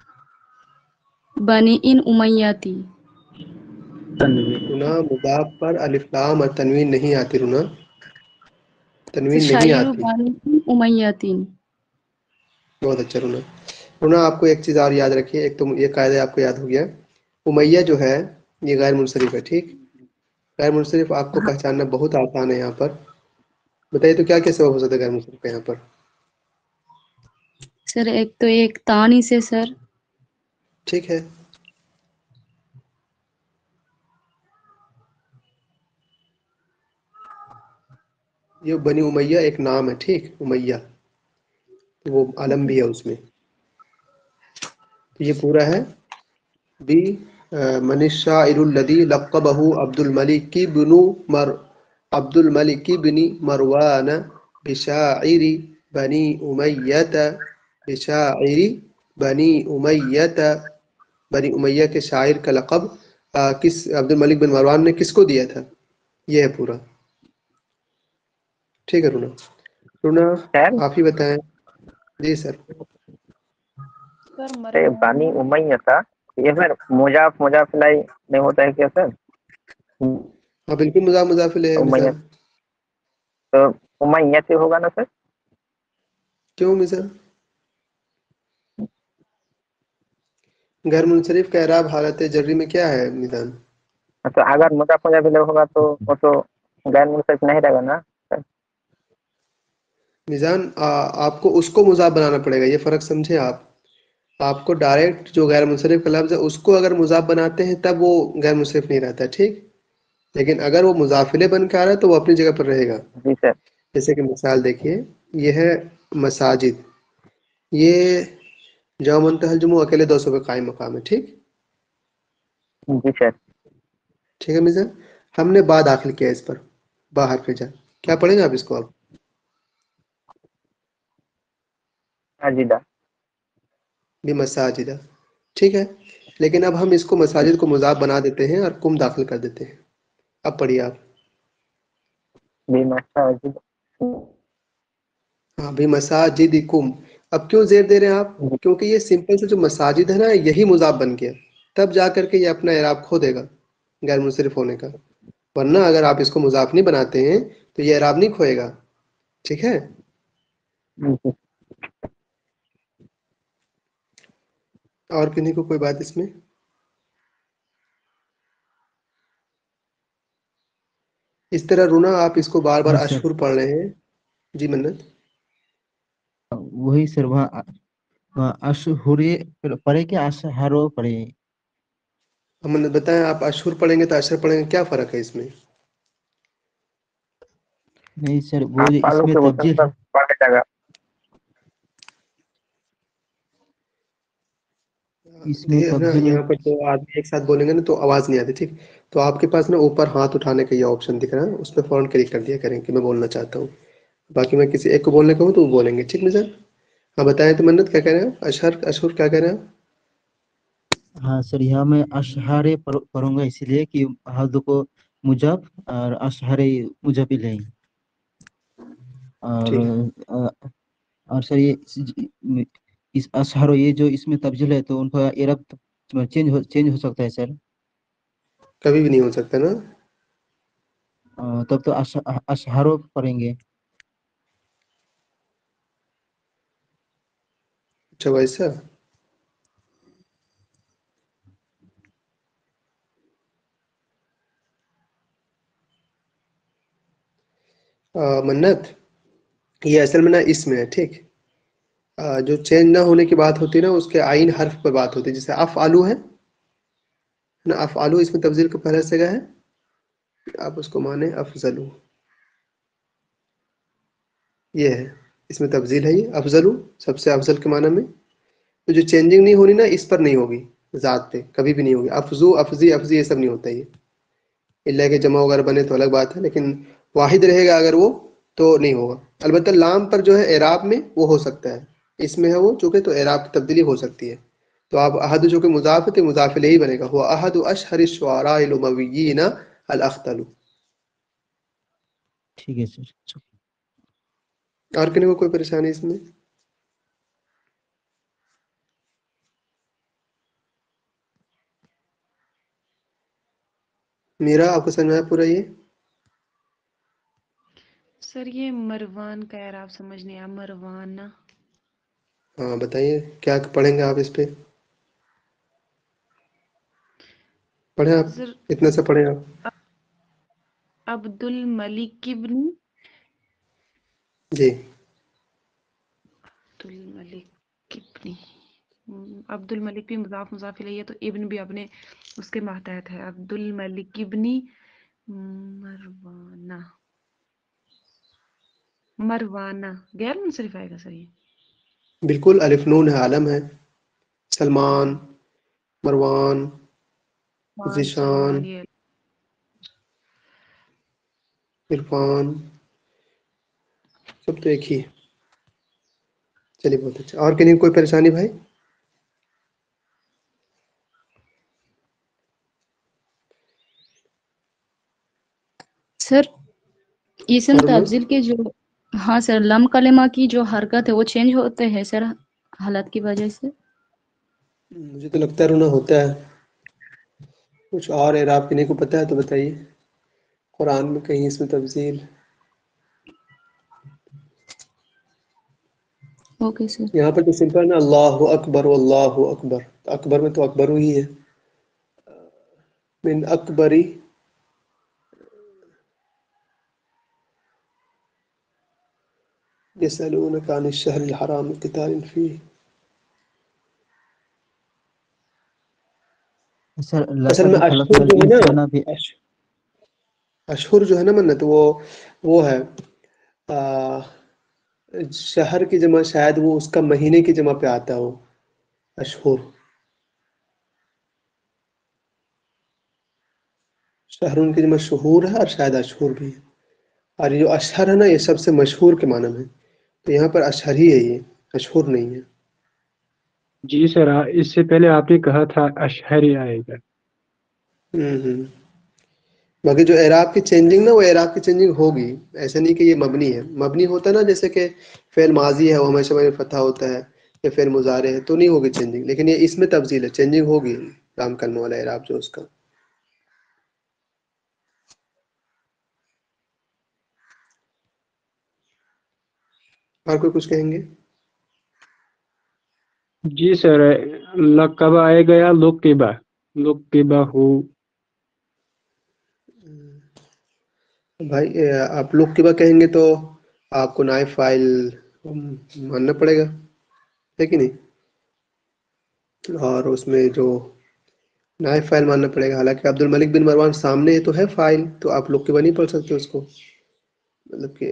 बनी इन उमैयाती। तनवीन रुना मुदाफ पर अलिफ लाम और तनवीन नहीं आती रुना, तनवीन नहीं शाइरु आती। बनी इन उमैयातीन। बहुत अच्छा रुना। रुना आपको एक चीज़ और याद रखिए, एक तो ये कायदा आपको याद हो गया, उमैया जो है ये गैर मुनसरिफ है, ठीक। गैर मुनसरिफ आपको हाँ पहचानना बहुत आसान है यहाँ पर। बताइए तो क्या क्या सबब हो सकता है गैर मुनसरिफ का यहाँ पर? सर एक तो एक तानी से सर। ठीक है, ये बनी उमैया एक नाम है, ठीक, उमैया तो वो आलम भी है उसमें। तो ये पूरा है बी मनिशाइरुल्लदी लक़बहु अब्दुल मलिक की बिनु मर अब्दुल मलिक की बिनी मरवान बिशाइरी बनी उमैयत बिशाइरी बनी उमैयत। बनी उमैया के शायर का लक़ब आ, किस अब्दुल मलिक बिन मरवान ने किसको दिया था? ये है पूरा, ठीक है रुना। रुना सर आप ही बताएं। जी सर। सर ये मरवान बानी उमैया था, ये सर मुजाफ मुजाफ इलाई नहीं होता है क्या सर? हाँ बिल्कुल, मुजाफ मुजाफिल है उमैया, मिसाल। तो उमैया से होगा ना सर? क्यों मिसाल? गैर मुनसरिफ का एराब हालत जर्री में क्या है निदान? तो अगर मुजाफ मुजाफ इलाई होगा तो वो तो गैर मुनसरिफ नहीं रहेगा ना सर? मिजान आ, आपको उसको मुजाफ बनाना पड़ेगा, ये फ़र्क समझे आप। आपको डायरेक्ट जो गैर मुनसरिफ का लफ्ज़ है उसको अगर मुजाफ बनाते हैं तब वो गैर मुनसरिफ नहीं रहता, ठीक। लेकिन अगर वो मुजाफिले बन के आ रहा है तो वो अपनी जगह पर रहेगा। जी सर। जैसे कि मिसाल देखिए, ये है मसाजिद, ये जाओ मुंतहल जुमू अकेले दो सौ पे कायम मकाम है, ठीक। जी सर। ठीक है मिजान, हमने बा दाखिल किया इस पर, बाहर पे जा, क्या पढ़ेंगे आप इसको अब? अजीदा। भी मसाजिदा, ठीक है। लेकिन अब हम इसको मसाजिद को मुजाफ बना देते हैं और कुम दाखिल कर देते हैं। अब पढ़िए आप। भी मसाजिद। हाँ भी मसाजिदिकुम। अब क्यों जेर दे रहे हैं आप? क्योंकि ये सिंपल से जो मसाजिद है ना यही मुजाफ बन गया, तब जा करके ये अपना एराब खो देगा गैर मुनसरिफ होने का। वरना अगर आप इसको मुजाफ नहीं बनाते हैं तो ये एराब नहीं खोएगा, ठीक है। और किन्हीं को कोई बात इसमें? इस तरह रुना आप इसको बार बार हाँ सर, अशहुर पढ़ रहे हैं। जी मन्नत। वही सर, वहाँ वहाँ अशहुरे पढ़े क्या अशहरो पढ़े? हम मन्नत बताएं, आप अशहुर पढ़ेंगे तो अशर पढ़ेंगे, क्या फ़र्क है इसमें? नहीं सर, वो आप जो पालों इसमें के वचन तब्दील पर है। पढ़ जाएगा। इसमें देखिए ना तब्दील यहाँ पर दो आदमी एक साथ बोलेंगे ना तो आवाज़ नहीं आती, ठीक। तो आपके पास ना ऊपर हाथ उठाने का ये ऑप्शन दिख रहा है, उस पर फ़ौरन क्लिक कर दिया करें कि मैं बोलना चाहता हूँ। बाकी मैं किसी एक को बोलने कहूँ तो वो बोलेंगे, ठीक मिजान। हाँ बताएं तो मन्नत क्या कह रहे हैं आप? अशहर अशहुर क्या कह रहे हैं आप? हाँ सर, यहाँ मैं अशहारे पढ़- पढ़ूंगा, इसीलिए कि हद को मुजब और अशहारे मुजब ले। और ठीक। अ, और सर ये इस इस अशहारो ये जो इसमें तब्दील है तो उनका इरब चेंज हो चेंज हो सकता है सर। कभी भी नहीं हो सकता ना। अ, तब तो अश, अशहारो पढ़ेंगे। अच्छा वैसा। आ, मन्नत, ये असल में ना इसमें है, ठीक। आ, जो चेंज ना होने की बात होती है ना उसके आइन हर्फ पर बात होती है। जैसे अफ आलू है ना, अफ आलू इसमें तब्दील का पहला सिगा है, आप उसको माने अफजलू, ये है इसमें तब्दील है, ये अफजलू सबसे अफजल के माना में। तो जो चेंजिंग नहीं होनी ना इस पर नहीं होगी, ज़ात पे कभी भी नहीं होगी। अफजू अफजी अफजी ये सब नहीं होता ये, इल्ला के जमा वगैरह बने तो अलग बात है, लेकिन वाहिद रहेगा अगर वो तो नहीं होगा। अलबत्ता लाम पर जो है एराब में वो हो सकता है, इसमें है वो चूंकि तो एराब की तब्दीली हो सकती है। तो आप अहद जो कि मुजाफ है तो मुजाफ इलैहि बनेगा, हुआ अहद अशहर शुअराइल उमविय्यीन अल अख्तलु। ठीक है सर। और किसी को कोई परेशानी इसमें? میرا آپ کو سمجھ میں آیا پورا یہ؟ سر یہ مروان کا اعراب سمجھ نہیں آیا، مروانہ. ہاں بتائیے کیا پڑھیں گے آپ اس پہ؟ پڑھیں آپ، سر اتنا سا پڑھیں آپ. عبد الملک ابن جی عبد الملک ابن ہم، عبد الملک بھی مضاف مضاف الیہ ہے تو ابن بھی اپنے اس کے ماتحت ہے. عبد الملک ابن مروانہ، مروانہ غیر منصرف آئے گا سر یہ. بالکل، الف نون ہے، عالم ہے. سلمان، مروان، مان ذیشان، سلمان یہ عرفان، سب تو ایک ہی ہے. چلیے بہت اچھا. اور کہیں کوئی پریشانی بھائی؟ سر اسم اور میں تفضیل کے جو، ہاں سر، لم کلمہ کی جو حرکت ہے وہ چینج ہوتے ہیں سر حالت کی وجہ سے؟ مجھے تو لگتا ہے رونا ہوتا ہے. کچھ اور اعراب کسی کو پتہ ہے تو بتائیے. قرآن میں کہیں اس میں تفضیل؟ Okay sir. یہاں پر تو سمپل نا، اللہ اکبر واللہ اکبر، تو اکبر میں تو اکبر ہی ہے. من اکبری یسألونک عن الشہر الحرام قتال فیہ. سر اصل میں لقد خلقنا اشہر جو ہے نا، الانسان بھی اش- اشہر جو ہے نا منت، وہ وہ ہے آ، شہر کی جمع شاید وہ اس کا مہینے کی جمع پہ آتا ہو. اشہر، شہرون کی جمع شہور ہے اور شاید اشہر بھی ہے. اور یہ جو اشہر ہے نا یہ سب سے مشہور کے معنی میں ہے. تو یہاں پر اشہر ہی ہے، یہ اشہر نہیں ہے. جی سر، آ- اس سے پہلے آپ نے کہا تھا اشہری آئے گا. ہوں ہوں باقی جو اعراب کی چینجنگ نا، وہ اعراب کی چینجنگ ہوگی. ایسا نہیں کہ یہ مبنی ہے. مبنی ہوتا ہے نا جیسے کہ فعل ماضی ہے وہ ہمیشہ میں فتح ہوتا ہے، یا فعل مضارع ہے تو نہیں ہوگی چینجنگ. لیکن یہ اس میں تفضیل ہے، چینجنگ ہوگی. رام کلمہ والا اعراب جو اس کا. اور کوئی کچھ کہیں گے؟ جی سر، لقب آئے گا یا لقبہ؟ لقبہ ہو. بھائی اے، آپ لوگ کی بات کہیں گے تو آپ کو نائب فائل ماننا پڑے گا، ہے کہ نہیں؟ اور اس میں جو نائب فائل ماننا پڑے گا. حالانکہ عبد الملک بن مروان سامنے تو ہے فائل، تو آپ لوگ کی بات نہیں پڑھ سکتے اس کو. مطلب کہ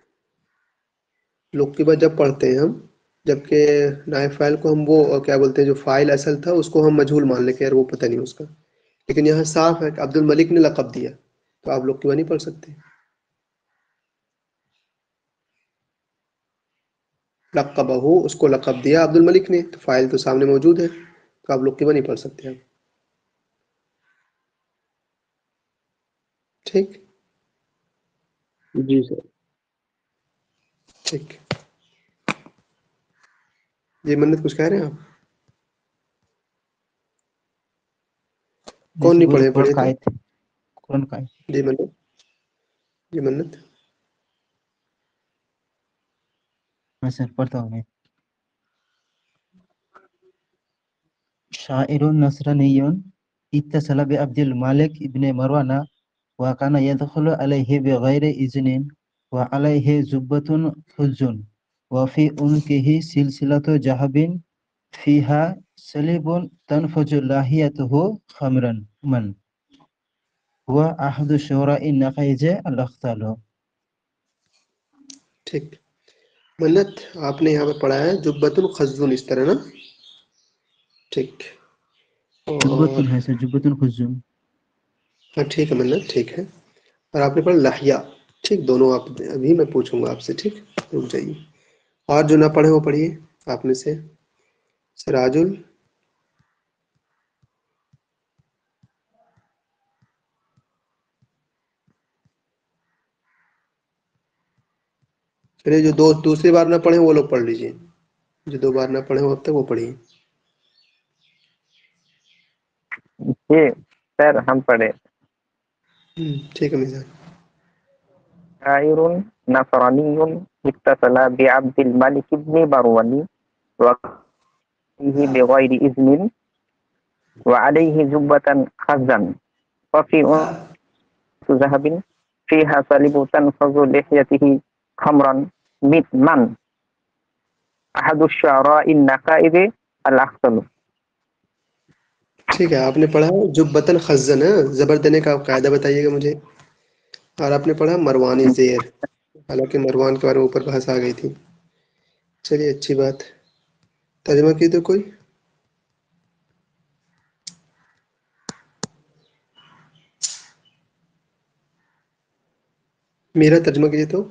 لوگ کی بات جب پڑھتے ہیں ہم، جبکہ نائب فائل کو ہم وہ کیا بولتے ہیں، جو فائل اصل تھا اس کو ہم مجہول مان لیں کہ یار وہ پتہ نہیں اس کا. لیکن یہاں صاف ہے کہ عبد الملک نے لقب دیا، تو آپ لوگ کی بات نہیں پڑھ سکتے. لقبہ، اس کو لقب دیا عبد الملک نے، تو فائل تو سامنے موجود ہے، تو آپ لوگ کی بات نہیں پڑھ سکتے آپ. ٹھیک جی سر. ٹھیک. جی منت کچھ کہہ رہے ہیں آپ؟ نہیں کون سر، نہیں وہ پڑھے قرآن پڑھے کا تو؟ آیت ہے، قرآن کا آیت. جی منت، جی منت. میں سر پڑھتا ہوں. میں شاعر نصرانی اتصل بعبد الملك ابن مروان وكان يدخل عليه بغير إذن وعليه زبة خز وفي عنقه سلسلة ذهب فيها سلب تنفج لاحيته خمرا من هو أحد شعراء النقيج الأخطل. ٹھیک. منت آپ نے یہاں پہ پڑھا ہے جبت الخزون، اس طرح نا؟ ٹھیک. اور جبة ہے سر، جبة خز. ہاں ٹھیک ہے منت، ٹھیک ہے. اور آپ نے پڑھا لحیہ. ٹھیک، دونوں آپ ابھی میں پوچھوں گا آپ سے. ٹھیک، رک جائیے. اور جو نہ پڑھے وہ پڑھیے آپ میں سے. سراج ال چلیے، جو دو دوسری بار نہ پڑھے وہ لوگ پڑھ لیجیے. جو دو بار نہ پڑھے وہ اب تک وہ پڑھیے. جی سر، ہم پڑھے. हम्म, ठीक है मिजान। शाइरुन नसरानियुन इत्तसला बिअब्दिल मलिक इब्न मरवान वक़ीही बिगैरि इज़्निन वअलैहि जुब्बतन खज़्ज़न वफ़ी उनसु ज़हबिन फ़ीहा सलिबु तनफ़ज़ु लिह्यतिही खमरन मिन अहदु शुअराइ नक़ाइद अल-अख़्तल। ठीक है, आपने पढ़ा जुब्बतन खज़्ज़न, है जबर देने का कायदा बताइएगा मुझे। और आपने पढ़ा मरवानी ज़ेर, हालांकि मरवान के बारे में ऊपर बहस आ गई थी। चलिए अच्छी बात। तर्जुमा की तो कोई मेरा तर्जुमा कीजिए तो।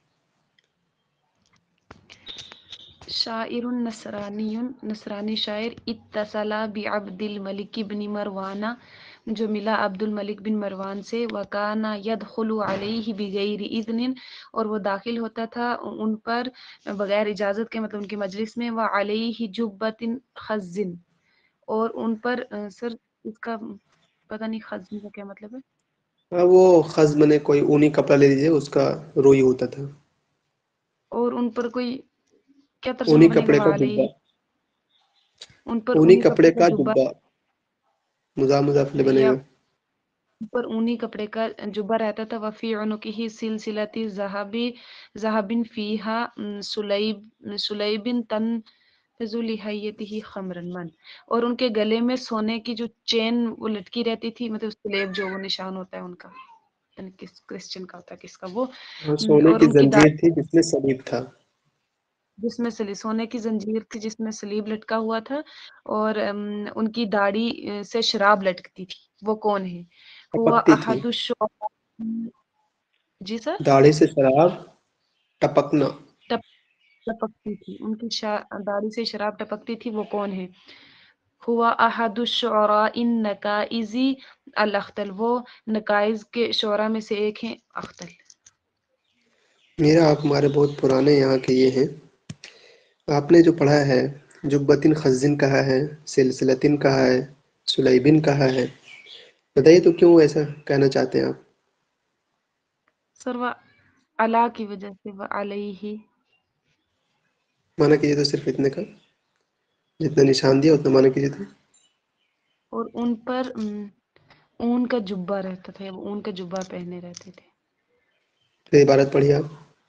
शाइरुन नसरानियुन, नसरानी शायर, इत्तसला बि अब्दिल मलिक बिन मरवाना, जो मिला अब्दुल मलिक बिन मरवान से, वकाना यदखुलु अलैहि बिगैरि इज़्निन, और वो दाखिल होता था उन पर बगैर इजाज़त के, मतलब उनकी मजलिस में, व अलैहि जुब्बतिन खज़्ज़िन, और उन पर अ, सर इसका पता नहीं खज़्ज़िन का क्या मतलब है। हाँ, वो खज़ मने कोई ऊनी कपड़ा ले लीजिए, उसका रोई होता था। और उन पर कोई क्या तर्जुमा ऊनी बनेगा, कपड़े व का जुब्बा, अलैहि, उन पर ऊनी ऊनी कपड़े कपड़े का का जुब्बा, जुब्बा मुज़ाफ़ मुज़ाफ़ ले या बनेगा। पर ऊनी कपड़े का जुब्बा रहता था। वफ़ी उनुकिही सिलसिलती ज़हाबी ज़हाबिन फ़ीहा सुलैब सुलैबिन तनफ़िज़ु लिहयतिही खमरन मन, और उनके गले में सोने की जो चेन वो लटकी रहती थी, मतलब सुलेब जो वो निशान होता है उनका, पता नहीं किस क्रिश्चियन का होता है किसका वो, हाँ, न, सोने और की उनकी जंजीर थी जिसमें सलीब था। जिसमें सली सोने की जंजीर थी जिसमें सलीब लटका हुआ था, और अम, उनकी दाढ़ी अ, से शराब लटकती थी। वो कौन है? हुआ टपकती थी, अहदुश्शुअरा। जी सर। दाढ़ी से शराब टपकना। टप टपकती थी उनकी शा- दाढ़ी से शराब टपकती थी। वो कौन है? हुआ अहदुश्शुअरा इन नकाइजी अल अख्तल, वो नकाइज के शोरा में से एक हैं, अख्तल। मेरा आप हमारे बहुत पुराने यहाँ के ये हैं। आपने जो पढ़ा है जुब्बतिन खज़्ज़िन कहा है, सिलसिलतिन कहा है, सुलैबिन कहा है, बताइए तो क्यों ऐसा कहना चाहते हैं आप? सर वह अला की वजह से, वह अलैहि, माना कीजिए तो सिर्फ इतने का, जितना निशान दिया उतना माना कीजिए तो। और उन पर अम, ऊन का जुब्बा रहता था, वो ऊन का जुब्बा पहने रहते थे। फिर इबारत पढ़िए आप।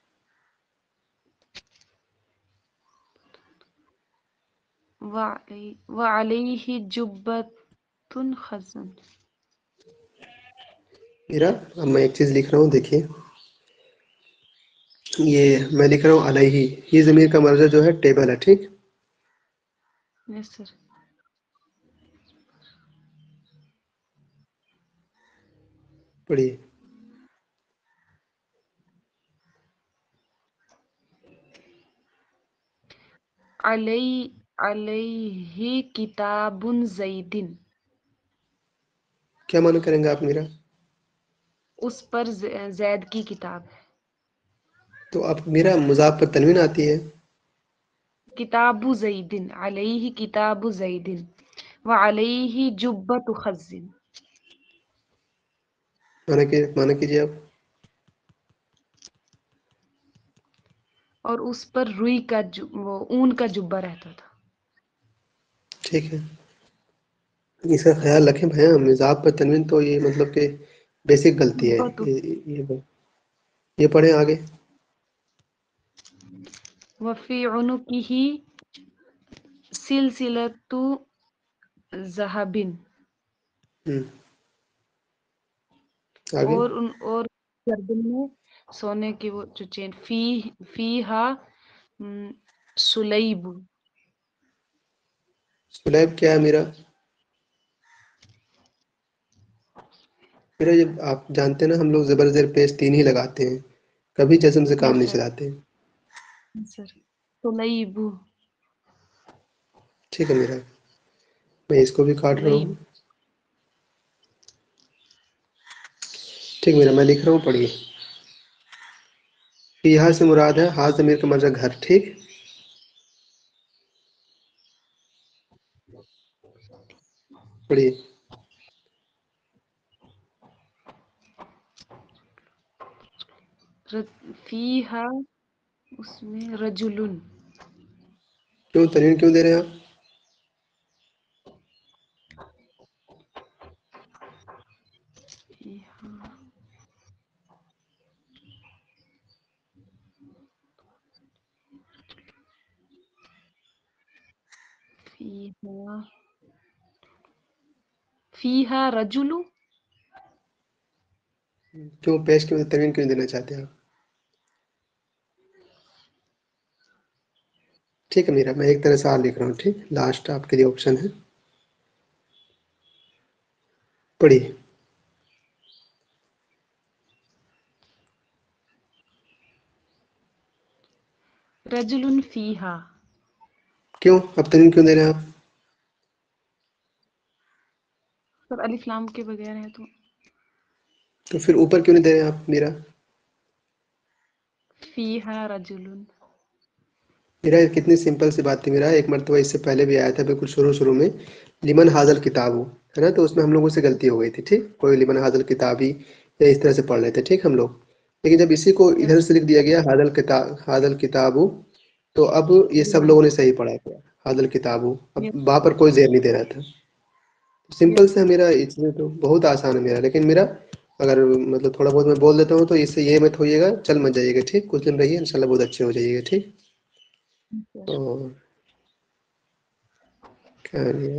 व अलैहि जुब्बतुन खज़्ज़ुन। मेरा अब मैं एक चीज़ लिख रहा हूँ, देखिए ये मैं लिख रहा हूँ अलैहि, ये ज़मीर का मर्जा जो है टेबल है, ठीक। Yes sir. पढ़िए। अलै अलैहि किताबुन ज़ैदिन, क्या माना करेंगे आप मेरा? उस पर ज़ै- ज़ैद की किताब है। तो अब मेरा मुज़ाफ पर तनवीन आती है। किताबु ज़ैदिन, अलैहि किताबु ज़ैदिन, व अलैहि जुब्बतु खज़्ज़िन, माना कि माना कीजिए आप। और उस पर रुई का जु, वो ऊन का जुब्बा रहता था। ठीक है, इसका ख्याल रखें भैया, मिजाब पर तनवीन तो ये मतलब कि बेसिक गलती है। जुब्बतु, ये ये, ये पढ़ें आगे। वफ़ी उनुकिही सिलसिलतु ज़हबिन, हम्म, आगे। और उन और गर्दन में सोने की वो जो चेन, फी फीहा हम्म, सुलैब, सुलैब क्या है मेरा? मेरा जब आप जानते हैं ना, हम लोग ज़बर ज़ेर पेश तीन ही लगाते हैं, कभी जज़म से काम यस नहीं सर, चलाते। सर सुलैब, ठीक है मेरा, मैं इसको भी काट रहा सुलैब। हूँ। ठीक मेरा, मैं लिख रहा हूँ, पढ़िए। फीहा से मुराद है हा ज़मीर का मर्जा घर, ठीक। पढ़िए। فیہا اس میں رجلن کیوں تنوین کیوں دے رہے ہیں آپ؟ فیہا فیہا فیہا رجل کیوں پیش کیوں تنوین کیوں دینا چاہتے ہیں آپ؟ ٹھیک ہے میرا میں ایک طرح سے آ لکھ رہا ہوں. ٹھیک لاسٹ آپ کے لیے آپشن ہے پڑھیے. رجل فیہا کیوں اب تنوین کیوں دے رہے ہیں آپ؟ سر الف لام کے بغیر ہے تو تو پھر اوپر کیوں نہیں دے رہے ہیں آپ میرا؟ فیہا رجل میرا کتنی سمپل سی بات تھی. میرا ایک مرتبہ اس سے پہلے بھی آیا تھا بالکل شروع شروع میں لمن حاضل کتاب ہے نا، تو اس میں ہم لوگوں سے غلطی ہو گئی تھی. ٹھیک کوئی لمن حاضل کتابی یا اس طرح سے پڑھ لیتے ٹھیک ہم لوگ. لیکن جب اسی کو ادھر سے لکھ دیا گیا حاضل کتاب حاضل کتاب تو اب یہ سب لوگوں نے صحیح پڑھا تھا حاضل کتاب. اب وہاں پر کوئی زیر نہیں دے رہا تھا. سمپل سے میرا اس میں تو بہت آسان ہے میرا. لیکن میرا اگر مطلب تھوڑا بہت میں بول دیتا ہوں تو اس سے یہ مت ہوئیے گا چل مت جائیے گا. ٹھیک کچھ دن رہیے انشاءاللہ بہت اچھے ہو جائیے گا. ٹھیک اور کیا نہیں ہے.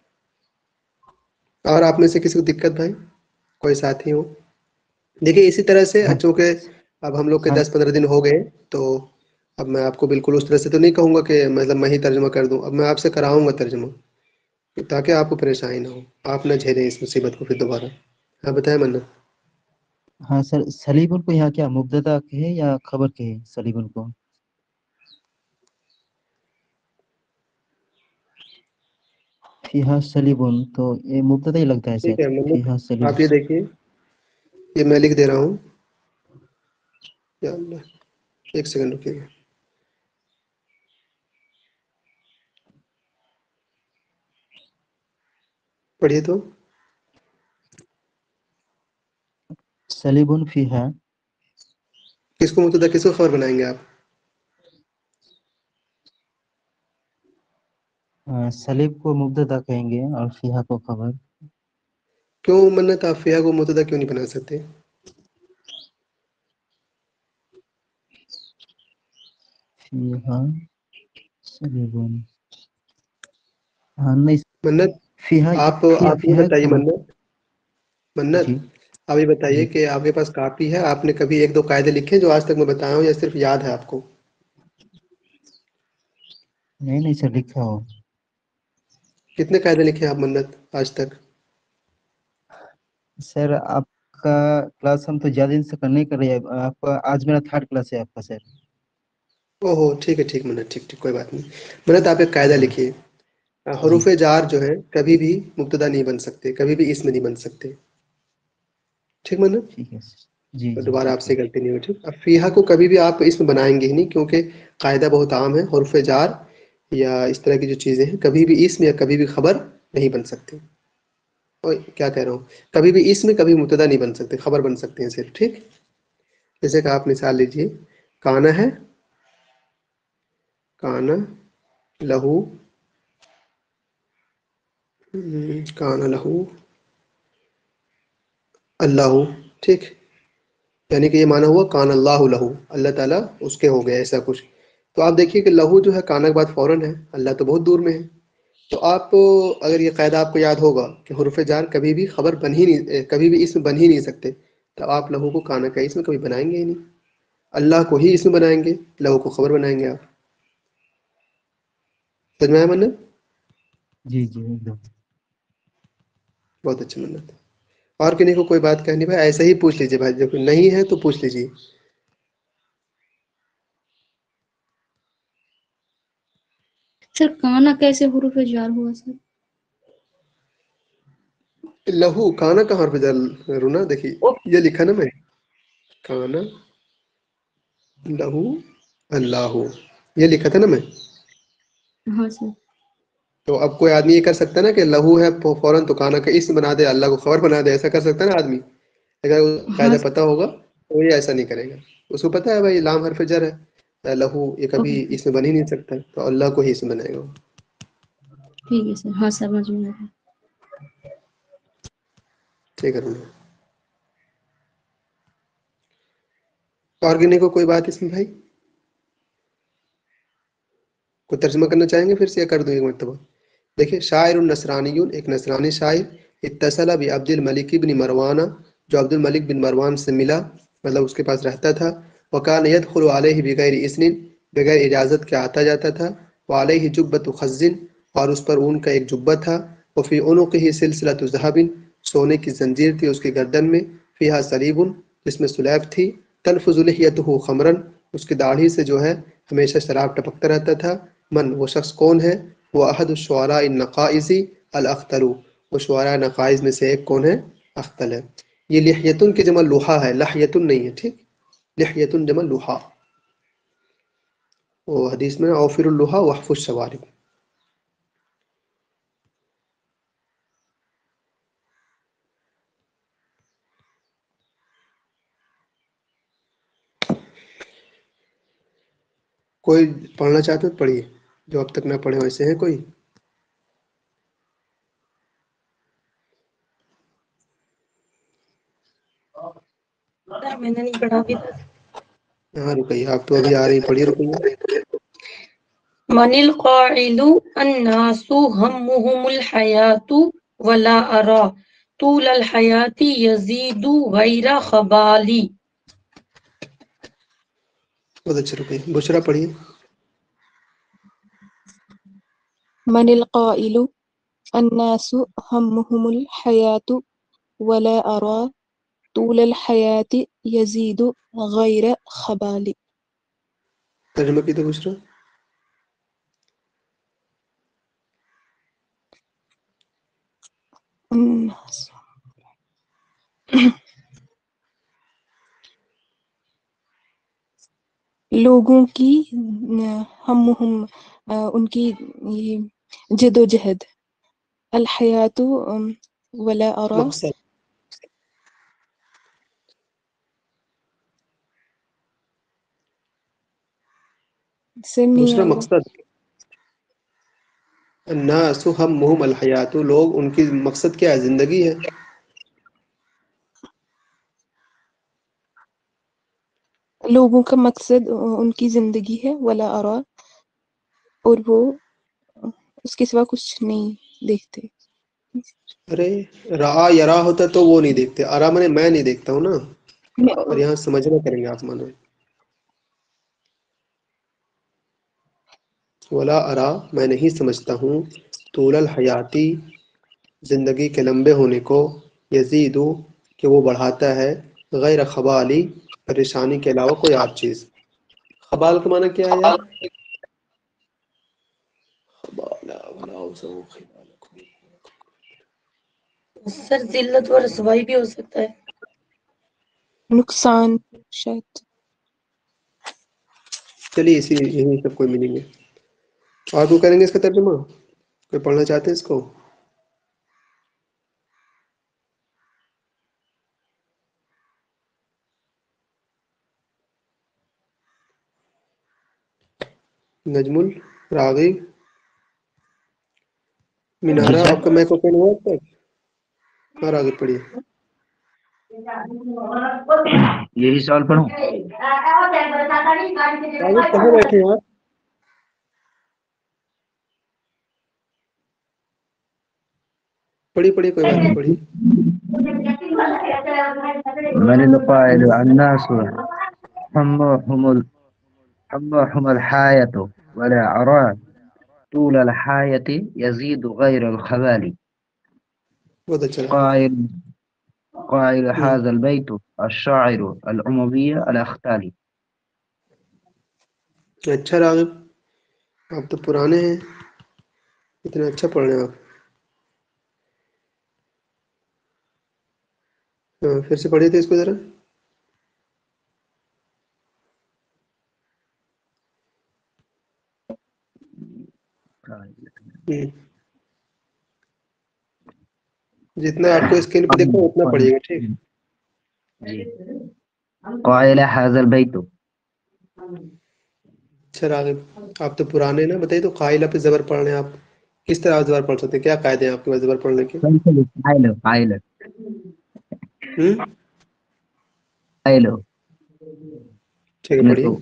اور آپ میں سے کسی کو دقت بھائی کوئی ساتھی ہو؟ دیکھیے اسی طرح سے چونکہ اب ہم لوگ کے دس پندرہ دن ہو گئے تو اب میں آپ کو بالکل اس طرح سے تو نہیں کہوں گا کہ مطلب میں ہی ترجمہ کر دوں. اب میں آپ سے کراؤں گا ترجمہ تاکہ آپ کو پریشانی نہ ہو، آپ نہ جھیلیں اس مصیبت کو پھر دوبارہ. ہاں بتائیں منت. ہاں سر سلیبن کو یہاں کیا مبتدا کے ہے یا خبر کے ہے سلیبن کو؟ فیہا سلیبن تو یہ مبتدا ہی لگتا ہے ٹھیک سر. ہے منت فیہا سلیبن آپ یہ دیکھیے یہ میں لکھ دے رہا ہوں. یا اللہ ایک سیکنڈ رکیے گا. پڑھیے تو. سلیبن فیہا کس کو مبتدا کس کو خبر بنائیں گے آپ؟ سلیب کو مبتدا کہیں گے اور فیہا کو خبر. کیوں منت آپ فیہا کو مبتدا کیوں نہیں بنا سکتے؟ فیہا سلیبن ہاں نہیں منت فیہا آپ فیہا آپ یہ فیہا بتائیے خبر. منت منت جی آپ یہ بتائیے جی کہ آپ کے پاس کاپی ہے؟ آپ نے کبھی ایک دو قاعدے لکھے جو آج تک میں بتایا ہوں یا صرف یاد ہے آپ کو؟ نہیں نہیں سر لکھا ہو. کتنے قاعدے لکھے آپ منت آج تک؟ سر آپ کا کلاس ہم تو زیادہ دن سے نہیں کر رہے ہیں. آپ کا آج میرا تھرڈ کلاس ہے آپ کا سر. او ہو ٹھیک ہے ٹھیک منت ٹھیک ٹھیک کوئی بات نہیں. منت آپ ایک قاعدہ جی لکھیے جی حروف جار جو ہے کبھی بھی مبتدا نہیں بن سکتے، کبھی بھی اسم نہیں بن سکتے. ٹھیک منت ٹھیک ہے سر. جی تو جی دوبارہ آپ ٹھیک ہے. سے غلطی نہیں ہوئی. ٹھیک اب فیہا کو کبھی بھی آپ اسم بنائیں گے ہی نہیں کیونکہ قاعدہ بہت عام ہے حروف جار یا اس طرح کی جو چیزیں ہیں کبھی بھی اسم یا کبھی بھی خبر نہیں بن سکتے. اوئے کیا کہہ رہا ہوں کبھی بھی اسم کبھی مبتدا نہیں بن سکتے، خبر بن سکتے ہیں صرف. ٹھیک جیسے کہ آپ مثال لیجیے کانا ہے کانا لہو کانا لہو اللہ. ٹھیک یعنی کہ یہ مانا ہوا کان اللہ لہو اللہ تعالیٰ اس کے ہو گیا ایسا کچھ. تو آپ دیکھیے کہ لہو جو ہے کانا کے بعد فوراً ہے، اللہ تو بہت دور میں ہے. تو آپ اگر یہ قاعدہ آپ کو یاد ہوگا کہ حروف جار کبھی بھی خبر بن ہی نہیں کبھی بھی اسم بن ہی نہیں سکتے تو آپ لہو کو کانا کا اسم کبھی بنائیں گے ہی نہیں. اللہ کو ہی اسم بنائیں گے، لہو کو خبر بنائیں گے. آپ سمجھ میں آیا منت؟ جی جی ایک دم. بہت اچھی منت. اور کسی کو کوئی بات کہنی بھائی ایسے ہی پوچھ لیجیے بھائی، جب نہیں ہے تو پوچھ لیجیے. سر کانا کیسے حروف جار ہوا سر؟ لہو کانا کہاں پہ جل رونا دیکھیے یہ لکھا نا میں کانا لہو اللہ یہ لکھا تھا نا میں. ہاں سر. تو اب کوئی آدمی یہ کر سکتا ہے نا کہ لہو ہے فوراً تو کانا کا اسم بنا دے اللہ کو خبر بنا دے، ایسا کر سکتا ہے نا آدمی؟ اگر ہاں قاعدہ پتہ ہوگا تو یہ ایسا نہیں کرے گا. اس کو پتا ہے بھائی لام حرف جر ہے، لہو یہ کبھی اس میں بن ہی نہیں سکتا، تو اللہ کو ہی اس میں بنائے گا وہ۔ ٹھیک ہے سر، ہاں سمجھ میں آیا۔ ٹھیک ہے اور گنے کو کوئی بات اس میں بھائی؟ کوئی ترجمہ کرنا چاہیں گے پھر سے یا کر دوں ایک مرتبہ؟ دیکھیں، شاعر النصرانی، ایک نصرانی شاعر، اتصل بعبد الملک بن مروان، جو عبد الملک بن مروان سے ملا، مطلب اس کے پاس رہتا تھا، وکان يدخل علیہ بغیر اذن، بغیر اجازت کے آتا جاتا تھا، وعلیہ جبۃ خز، اور اس پر اون کا ایک جبہ تھا، وفی عنقہ سلسلۃ ذهب، سونے کی زنجیر تھی اس کی گردن میں، فیہا صلیب، جس میں سلیب تھی، تنفذ لحیتہ خمرا، اس کی داڑھی سے جو ہے ہمیشہ شراب ٹپکتا رہتا تھا، من، وہ شخص کون ہے، وہ احد الشعراء النقائز الاختل، وہ شعراء نقائز میں سے ایک کون ہے، اختل ہے۔ یہ لحیتن کی جمع لوحا ہے، لحیتن نہیں ہے، ٹھیک، لحیتن جمع لوحا، وہ حدیث میں اوفر اللوحا وحف الشوارب۔ کوئی پڑھنا چاہتے تو پڑھیے، جو اب تک نہ پڑھے ویسے ہیں کوئی؟ میں نے نہیں پڑھا ابھی تک۔ ہاں رکیے، آپ تو ابھی آ رہی، پڑھیے، رکیے۔ من القائل الناس همهم الحیات ولا ارى طول الحیات یزید غیر خبالی۔ بہت اچھا، رکیے، بشرا پڑھیے۔ من القائل الناس همهم الحياة ولا أرى طول الحياة يزيد غير خبال۔ ترجمہ کی تو بشرا۔ لوگوں کی ہم ہم ان کی یہ جد و جہد، الحیات ولا ارى، مقصد سے نہیں بشرا آ رہا۔ مقصد، الناس همهم الحیات، لوگ ان کی مقصد کیا ہے، زندگی ہے۔ لوگوں کا مقصد ان کی زندگی ہے، ولا ارى، اور وہ اس کے سوا کچھ نہیں دیکھتے۔ ارے رہا یرا ہوتا تو وہ نہیں دیکھتے، ارا میں میں نہیں دیکھتا ہوں نا، اور یہاں سمجھنا کریں گے آپ مانو، ولا ارا، میں نہیں سمجھتا ہوں، طول الحیاتی، زندگی کے لمبے ہونے کو، یزید، کہ وہ بڑھاتا ہے، غیر خبالی، پریشانی کے علاوہ کوئی اور چیز۔ خبال کا معنی کیا ہے یار؟ خبالا ولا اوزع خبالکم۔ سر ذلت و رسوائی بھی ہو سکتا ہے۔ نقصان شاید۔ چلیے اسی یہی سب کوئی ملیں گے، اور کوئی کریں گے اس کا ترجمہ؟ کوئی پڑھنا چاہتے ہیں اس کو؟ نجم الراغب، جی مینارہ، سر، آپ کا میک اوپن ہوا اب تک؟ ہاں راغب پڑھیے۔ یہی سوال پڑھوں؟ راغب کہاں بیٹھے ہیں آپ؟ پڑھی پڑھی کوئی بات نہیں، پڑھی۔ من القائل الناس همهم ال- همهم الحياة ولا أرى طول الحياة يزيد غير الخبال۔ بہت اچھا راغب۔ قائل قائل ہوں، هذا البيت الشاعر الأموي الأختالي۔ اچھا راغب، آپ تو پرانے ہیں، اتنا اچھا پڑھ رہے ہیں آپ۔ ہاں، پھر سے پڑھیے تھے اس کو ذرا۔ ہوں، جتنا آپ کو اسکرین پہ دیکھو اتنا پڑھیے گا، ٹھیک؟ جی قائل هذا البيت. اچھا راغب آپ تو پرانے نا، بتائیے تو قائلہ پہ زبر پڑھ رہے ہیں آپ، کس طرح زبر پڑھ سکتے ہیں؟ کیا قاعدے ہیں آپ کے پاس زبر پڑھنے کے؟ قائل قائل ہوں قائل. ٹھیک ہے پڑھیے.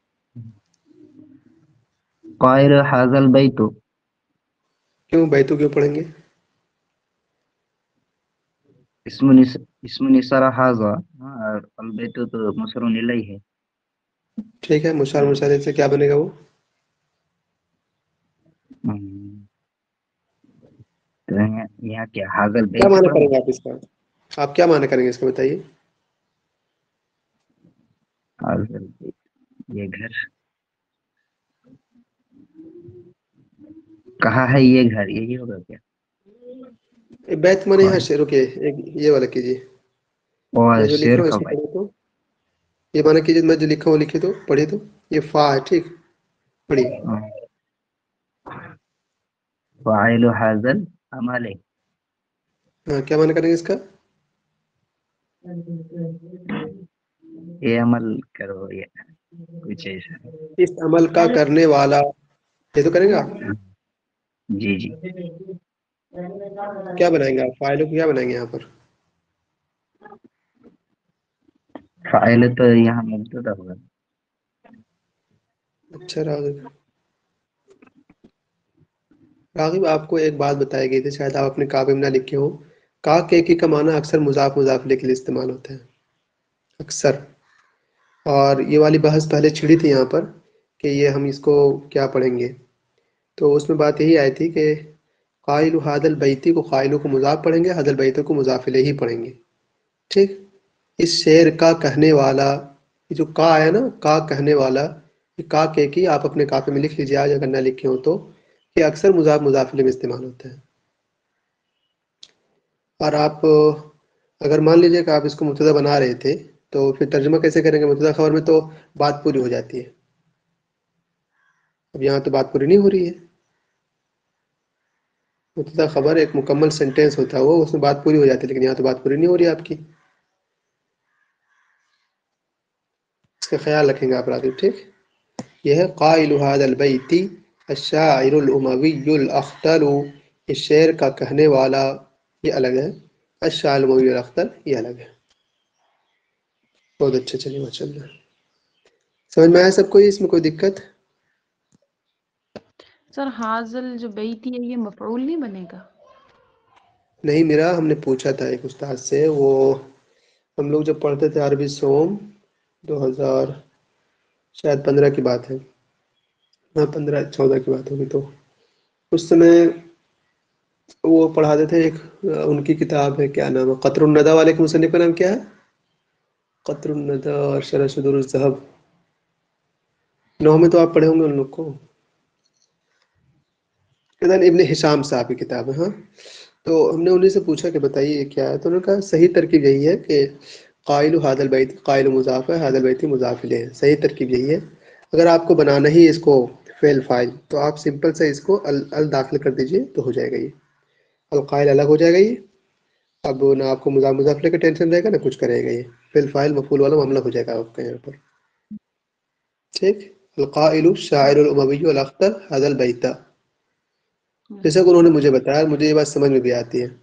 قائل هذا البيت. کیوں بیتو کیوں پڑھیں گے؟ اسم نس اسم نصر هذا اور البيت تو مصر الیہ ہے. ٹھیک ہے، مشار مشارے سے کیا بنے گا وہ؟ تو یہاں کیا هذا کیا البيت معنی پڑھیں کریں گے آپ اس کا؟ آپ کیا معنی کریں گے اس کا بتائیے. هذا البيت یہ گھر کہاں ہے، یہ گھر یہی ہوگا کیا؟ بیت مانے یہاں شعر کے ایک یہ والا کیجیے، اور میں جو لکھ شیر رہا ہوں کا اس کو بھائی پڑھے تو یہ مانا کیجیے، میں جو لکھا ہوں لکھے تو پڑھے تو یہ فا ہے. ٹھیک پڑھیے. فاعل هذا العمل. ہاں کیا معنی کریں گے اس کا؟ یہ عمل کرو، یہ کچھ ایسا. اس عمل کا کرنے والا، یہ تو کریں گے آپ. جی جی. کیا بنائیں گے آپ؟ فاعل کو کیا بنائیں گے یہاں پر؟ فاعل تو یہاں مبتدا ہوگا. اچھا راغب راغب آپ کو ایک بات بتائی گئی تھی، شاید آپ اپنے کعبے میں نہ لکھے ہو. کا کے کی کا معنی اکثر مضاف مضاف کے لیے استعمال ہوتا ہے اکثر، اور یہ والی بحث پہلے چھڑی تھی یہاں پر کہ یہ ہم اس کو کیا پڑھیں گے. تو اس میں بات یہی آئی تھی کہ قائل هذا البیت کو قائل کو مضاف پڑھیں گے، هذا البیت کو مضاف الیہ پڑھیں گے. ٹھیک. اس شعر کا کہنے والا، یہ جو کا ہے نا، کا کہنے والا، یہ کا کے کی آپ اپنے کاپی میں لکھ لیجیے آج اگر نہ لکھے ہو تو، کہ اکثر مضاف مضاف الیہ میں استعمال ہوتا ہے. اور آپ اگر مان لیجیے کہ آپ اس کو مبتدا بنا رہے تھے تو پھر ترجمہ کیسے کریں گے؟ مبتدا خبر میں تو بات پوری ہو جاتی ہے. اب یہاں تو بات پوری نہیں ہو رہی ہے. مبتدا خبر ایک مکمل سینٹینس ہوتا ہے، وہ اس میں بات پوری ہو جاتی ہے، لیکن یہاں تو بات پوری نہیں ہو رہی ہے آپ کی. اس کا خیال رکھیں گے آپ راغب. ٹھیک. یہ ہے قائل هذا البیت الشاعر الاموی الاخطل. اس شعر کا کہنے والا یہ الگ ہے، الشاعر الاموی الاخطل یہ الگ ہے. بہت اچھا. چلیے ماشاء اللہ، سمجھ میں آیا سب کو؟ اس میں کوئی دقت؟ سر حاضل جو بیتی ہے یہ مفعول نہیں بنے گا؟ نہیں میرا، ہم نے پوچھا تھا ایک استاد سے، وہ ہم لوگ جب پڑھتے تھے عربی سوم دو ہزار شاید پندرہ کی بات ہے، ہاں پندرہ چودہ کی بات ہوگی، تو اس سمے وہ پڑھاتے تھے. ایک ان کی کتاب ہے، کیا نام ہے، قطر الندى والے کے مصنف کا نام کیا ہے؟ قطر الندى اور شرح صدور الذهب. نو میں تو آپ پڑھے ہوں گے ان لوگ کو. ابن ہشام صاحب کی کتاب ہے. ہاں تو ہم نے انہیں سے پوچھا کہ بتائیے یہ کیا ہے، تو انہوں نے کہا صحیح ترکیب یہی ہے کہ قائل هذا البیت، قائل مضاف ہے، هذا البیت مضاف الیہ ہے. صحیح ترکیب یہی ہے. اگر آپ کو بنانا ہی اس کو فعل فاعل تو آپ سمپل سے اس کو ال ال داخل کر دیجئے تو ہو جائے گا. یہ القائل الگ ہو جائے گا. یہ اب نہ آپ کو مضاف مضاف کا ٹینشن رہے گا نہ کچھ کرے گا. یہ فعل فاعل مفعول والا معاملہ ہو جائے گا آپ کا یہاں پر. ٹھیک. القائل الشاعر الاموی الاخطل هذا البیت، جیسا کہ انہوں نے مجھے بتایا، مجھے یہ بات سمجھ میں بھی آتی ہے.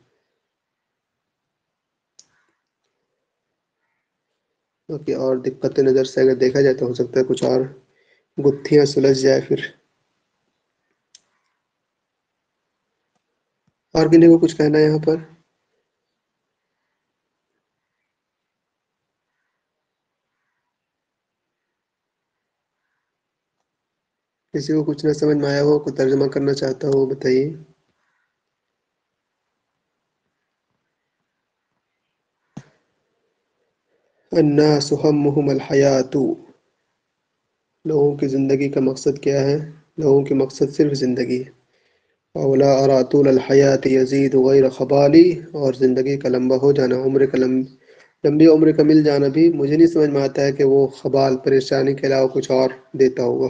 باقی اور دقت نظر سے اگر دیکھا جائے تو ہو سکتا ہے کچھ اور گتھیاں سلجھ جائے. پھر اور کسی کو کچھ کہنا ہے یہاں پر؟ کسی کو کچھ نہ سمجھ میں آیا ہو، کوئی ترجمہ کرنا چاہتا ہو بتائیے. الناس همهم الحیات، لوگوں کی زندگی کا مقصد کیا ہے؟ لوگوں کی مقصد صرف زندگی ہے. اولا ارى طول الحیات یزید غیر خبالی، اور زندگی کا لمبا ہو جانا، عمر کا لمب لمبی عمر کا مل جانا بھی مجھے نہیں سمجھ میں آتا ہے کہ وہ خبال پریشانی کے علاوہ کچھ اور دیتا ہوگا.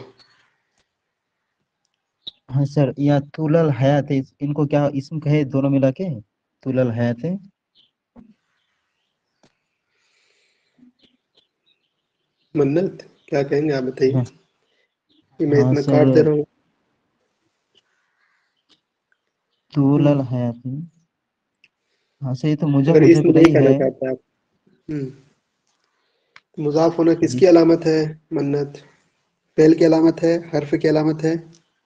ہاں سر، یا طول الحیات، ان کو کیا اسم کہے دونوں ملا کے؟ طول الحیات मन्नत क्या कहेंगे आप बताइए हाँ, कि मैं हाँ इतना सर, काट दे रहा हूँ। तूल हम्म, अल हयाती। हाँ सर, ये तो मुजब अगर मुजब इसमें नहीं इलैही कहना है। चाहते आप। हम्म, मुजाफ होना जी किसकी अलामत है? मन्नत फेल की अलामत है, हर्फ की अलामत है?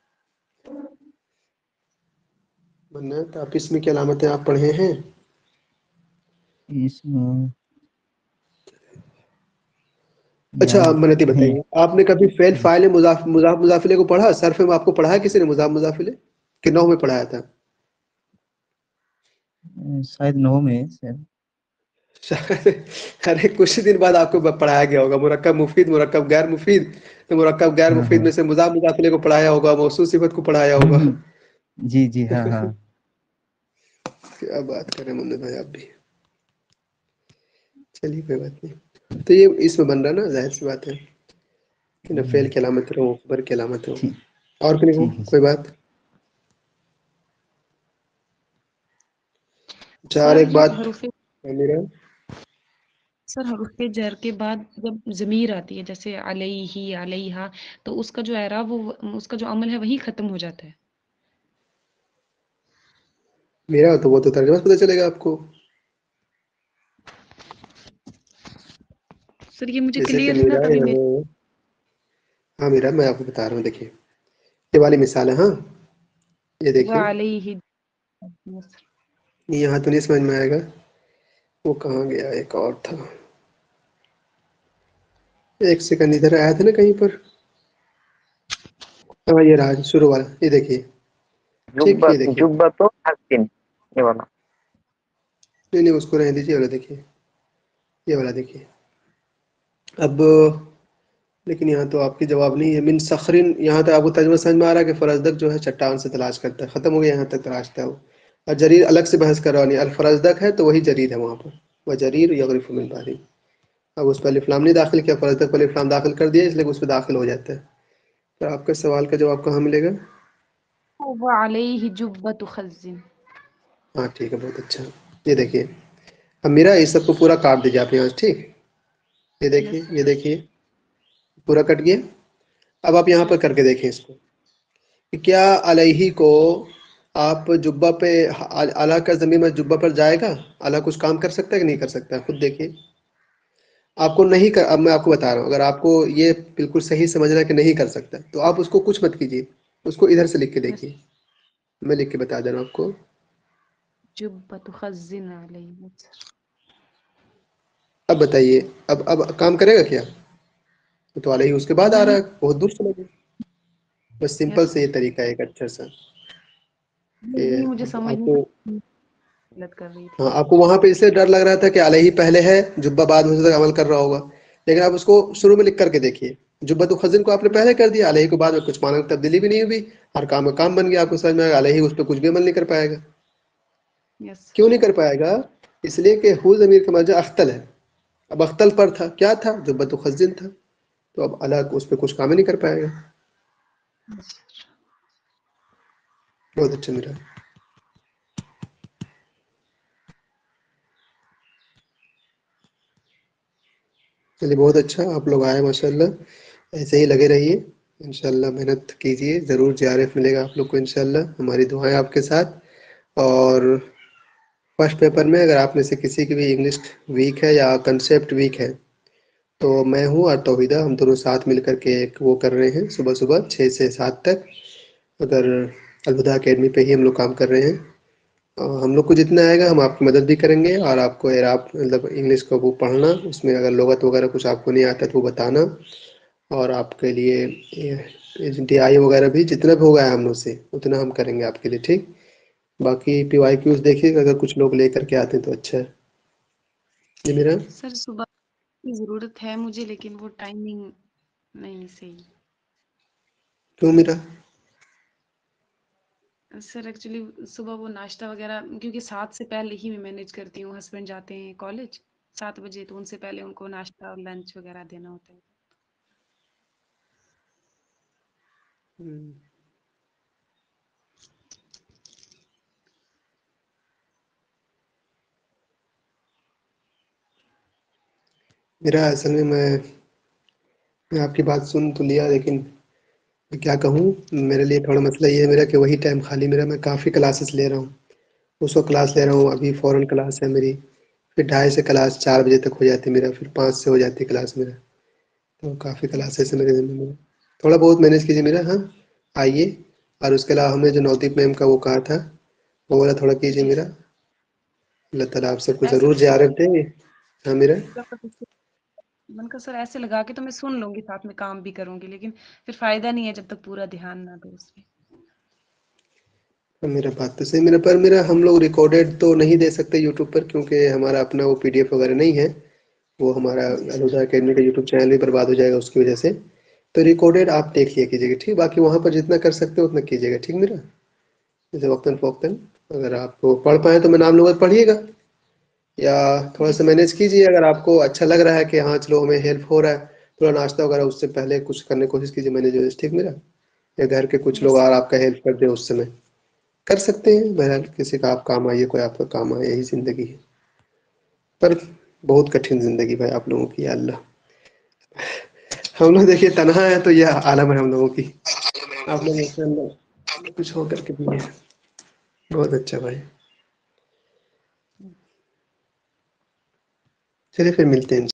मन्नत आप इसमें की अलामत है आप पढ़े हैं? इसमें अच्छा याद मन्नती नहीं बताइए, आपने कभी फेल है। फाइल मुजाफ मुजाफ मुजाफिले को पढ़ा? सरफ में आपको पढ़ा है किसी ने मुजाफ मुजाफिले कि नौ में पढ़ाया था? शायद नौ में सर। शायद अरे कुछ दिन बाद आपको ब- पढ़ाया गया होगा मुरक्कब मुफीद, मुरक्कब गैर मुफीद। तो मुरक्कब गैर हाँ मुफीद हाँ। में से मुजाफ मुजाफिले को पढ़ाया होगा, मौसूल सिफत को पढ़ाया हम्म होगा। हम्म, जी जी हाँ हाँ। क्या बात करें मुन्ने भाई आप भी। चलिए कोई बात नहीं, तो ये इसमें बन रहा ना, जाहिर सी बात है कि न फेल हम्म, की अलामत हो, खबर की अलामत हो। ठीक और कोई हो ठीक है कोई सर। बात? चार सर एक जो बात हरूफ है मेरा। सर हरूफ जर के बाद जब जमीर आती है जैसे अलैहि अलैहा, तो उसका जो एराब वो उसका जो अमल है वही खत्म हो जाता है। मेरा तो वो तो तर्जुमा से पता चलेगा आपको। सर ये मुझे जैसे कि क्लियर है ना, मेरा तभी ये मेरे हो। हाँ मेरा, मैं आपको बता रहा हूँ, देखिए ये वाली मिसाल है। हाँ ये व देखिए, अलैहि। ये यहाँ तो नहीं समझ में आएगा, वो कहाँ गया, एक और था। एक सेकंड, इधर आया था ना कहीं पर। हाँ ये रहा शुरू वाला, ये देखिए। ठीक, जुब्बा ये देखिए। जुब्बा तो हस्तिन, ये वाला। नहीं नहीं उसको रहने दीजिए, ये वाला देखिए, ये वाला देखिए। अब लेकिन यहाँ तो आपकी जवाब नहीं है। मिन सखरिन, यहाँ तक आपको तर्जुमा समझ में आ रहा है कि फरजदक जो है चट्टान से तलाश करता है, खत्म हो गया, यहाँ तक तलाशता है वो। और जरीर अलग से बहस कर रहा नहीं, अल फरजदक है तो वही जरीर है वहाँ पर, वह जरीर यगरिफु मिन बारी। अब उस पर अलिफ लाम नहीं दाखिल किया, फरजदक पर अलिफ लाम दाखिल कर दिया, इसलिए उस पर दाखिल हो जाता है। तो आपका सवाल का जवाब कहाँ मिलेगा? व अलैहि जुब्बतु खज़्ज़िन। हाँ ठीक है, बहुत अच्छा। ये देखिए, अब मेरा इस सबको पूरा काट दीजिए आप यहाँ से, ठीक। ये देखिए, यस सर। ये देखिए पूरा कट गया। अब आप यहाँ पर यस करके देखें इसको कि क्या अलैहि को आप जुब्बा पे अ- अला का ज़मीर में जुब्बा पर जाएगा? अला कुछ काम कर सकता है कि नहीं कर सकता? खुद देखिए। आपको नहीं कर, अब मैं आपको बता रहा हूँ, अगर आपको ये बिल्कुल सही समझना है कि नहीं कर सकता, तो आप उसको कुछ मत कीजिए, उसको इधर से लिख के यस। देखिए। मैं लिख के बता दे रहा हूँ आपको। जुब्बतु खज़्ज़िन अलैहि सर। अब बताइए, अब अब काम करेगा क्या? तो अलैहि उसके बाद आ रहा नहीं। है, बहुत दूर चला गया। बस सिंपल यस से ये सर। तरीका है एक अच्छा सा। नहीं ये मुझे समझ नहीं आपको, गलत कर रही थी। हाँ आपको वहां पे इसलिए डर लग रहा था कि अलैहि पहले है, जुब्बा बाद में से अमल कर रहा होगा, लेकिन आप उसको शुरू में लिख करके देखिए। जुब्बा तो खज़िन को आपने पहले कर दिया, अलैहि को बाद में, कुछ माना तब्दीली भी नहीं हुई, हर काम में काम बन गया, आपको समझ में आएगा। अलैहि उस पर कुछ भी अमल नहीं कर पाएगा। यस क्यों सर। नहीं कर पाएगा? इसलिए कि हु ज़मीर का मर्जा अख्तल है। अब अख्तल पर था, क्या था? जुब्बा तो खज़िन था, तो अब अलग उस पर कुछ काम ही नहीं कर पाएगा। बहुत अच्छा मेरा। चलिए बहुत अच्छा, आप लोग आए माशाल्लाह, ऐसे ही लगे रहिए, इंशाल्लाह मेहनत कीजिए, ज़रूर जे आर एफ मिलेगा आप लोग को इंशाल्लाह, हमारी दुआएं आपके साथ। और फर्स्ट पेपर में अगर आप में से किसी की भी इंग्लिश वीक है या कंसेप्ट वीक है, तो मैं हूँ और तौहीदा, हम दोनों साथ मिल कर के एक वो कर रहे हैं, सुबह सुबह छः से सात तक। अगर अलहुदा अकेडमी पे ही हम लोग काम कर रहे हैं। अ, हम लोग को जितना आएगा हम आपकी मदद भी करेंगे, और आपको एराब मतलब इंग्लिश का वो पढ़ना, उसमें अगर लुगत वगैरह कुछ आपको नहीं आता तो वो बताना, और आपके लिए डी आई वगैरह भी जितना भी होगा हम लोग से उतना हम करेंगे आपके लिए, ठीक। बाकी पी वाई क्यूज़ देखिएगा, अगर कुछ लोग लेकर के आते हैं तो अच्छा है जी मेरा। सर सुबह की ज़रूरत है मुझे, लेकिन वो टाइमिंग नहीं सही। क्यों मेरा? सर एक्चुअली सुबह वो नाश्ता वगैरह, क्योंकि सात से पहले ही मैं मैनेज करती हूँ, हस्बैंड जाते हैं कॉलेज सात बजे, तो उनसे पहले उनको नाश्ता और लंच वगैरह देना होता है। हम्म, मेरा असल में मैं میں آپ کی بات سن تو لیا، لیکن میں کیا کہوں، میرے لیے تھوڑا مسئلہ یہ ہے میرا کہ وہی ٹائم خالی میرا، میں کافی کلاسز لے رہا ہوں، اس وقت کلاس لے رہا ہوں، ابھی فوراً کلاس ہے میری، پھر ڈھائی سے کلاس چار بجے تک ہو جاتی ہے میرا، پھر پانچ سے ہو جاتی ہے کلاس میرا، تو کافی کلاسز ہے میرے ذمہ میں، تھوڑا بہت مینیج کیجیے میرا، ہاں آئیے، اور اس کے علاوہ ہم نے جو نودیپ میم کا وہ کہا تھا وہ والا تھوڑا کیجیے میرا، اللہ تعالیٰ آپ سب کو ایسے ضرور زیارت دیں گے. ہاں میرا من کا سر ایسے لگا کے تو میں سن لوں گی، ساتھ میں کام بھی کروں گی، لیکن پھر فائدہ نہیں ہے جب تک پورا دھیان نہ دو اس پہ. میرا بات تو صحیح، میرا پر میرا ہم لوگ ریکارڈیڈ تو نہیں دے سکتے یوٹیوب پر، کیونکہ ہمارا اپنا وہ پی ڈی ایف وغیرہ نہیں ہے، وہ ہمارا جی الہدا اکیڈمی کا یوٹیوب چینل بھی برباد ہو جائے گا اس کی وجہ سے. تو ریکارڈیڈ آپ دیکھ لیا کیجیے گا، ٹھیک، باقی وہاں پر جتنا کر سکتے ہو اتنا کیجیے گا، ٹھیک میرا، جیسے وقتاً فوقتاً اگر آپ کو پڑھ پائیں تو میں نام لوں گا پڑھیے گا، یا تھوڑا جی سا سر. مینیج کیجیے، اگر آپ کو اچھا لگ رہا ہے کہ ہاں چلو ہمیں ہیلپ ہو رہا ہے، تھوڑا ناشتہ وغیرہ اس سے پہلے کچھ کرنے کی کوشش کیجیے مینیج، ٹھیک میرا، یا گھر کے کچھ یس لوگ اور سر. آپ کا ہیلپ کر دیں اس سمے کر سکتے ہیں، بہرحال کسی کا آپ کام آئیے، کوئی آپ کا کام آئے، یہی زندگی ہے. پر بہت کٹھن زندگی بھائی آپ لوگوں کی، یا اللہ، ہم لوگ دیکھیے تنہا ہے تو یہ عالم ہے ہم لوگوں کی، آپ لوگ ایسے اللہ کچھ ہو کر کے بھی ہے، بہت اچھا بھائی. چلیے پھر ملتے ہیں.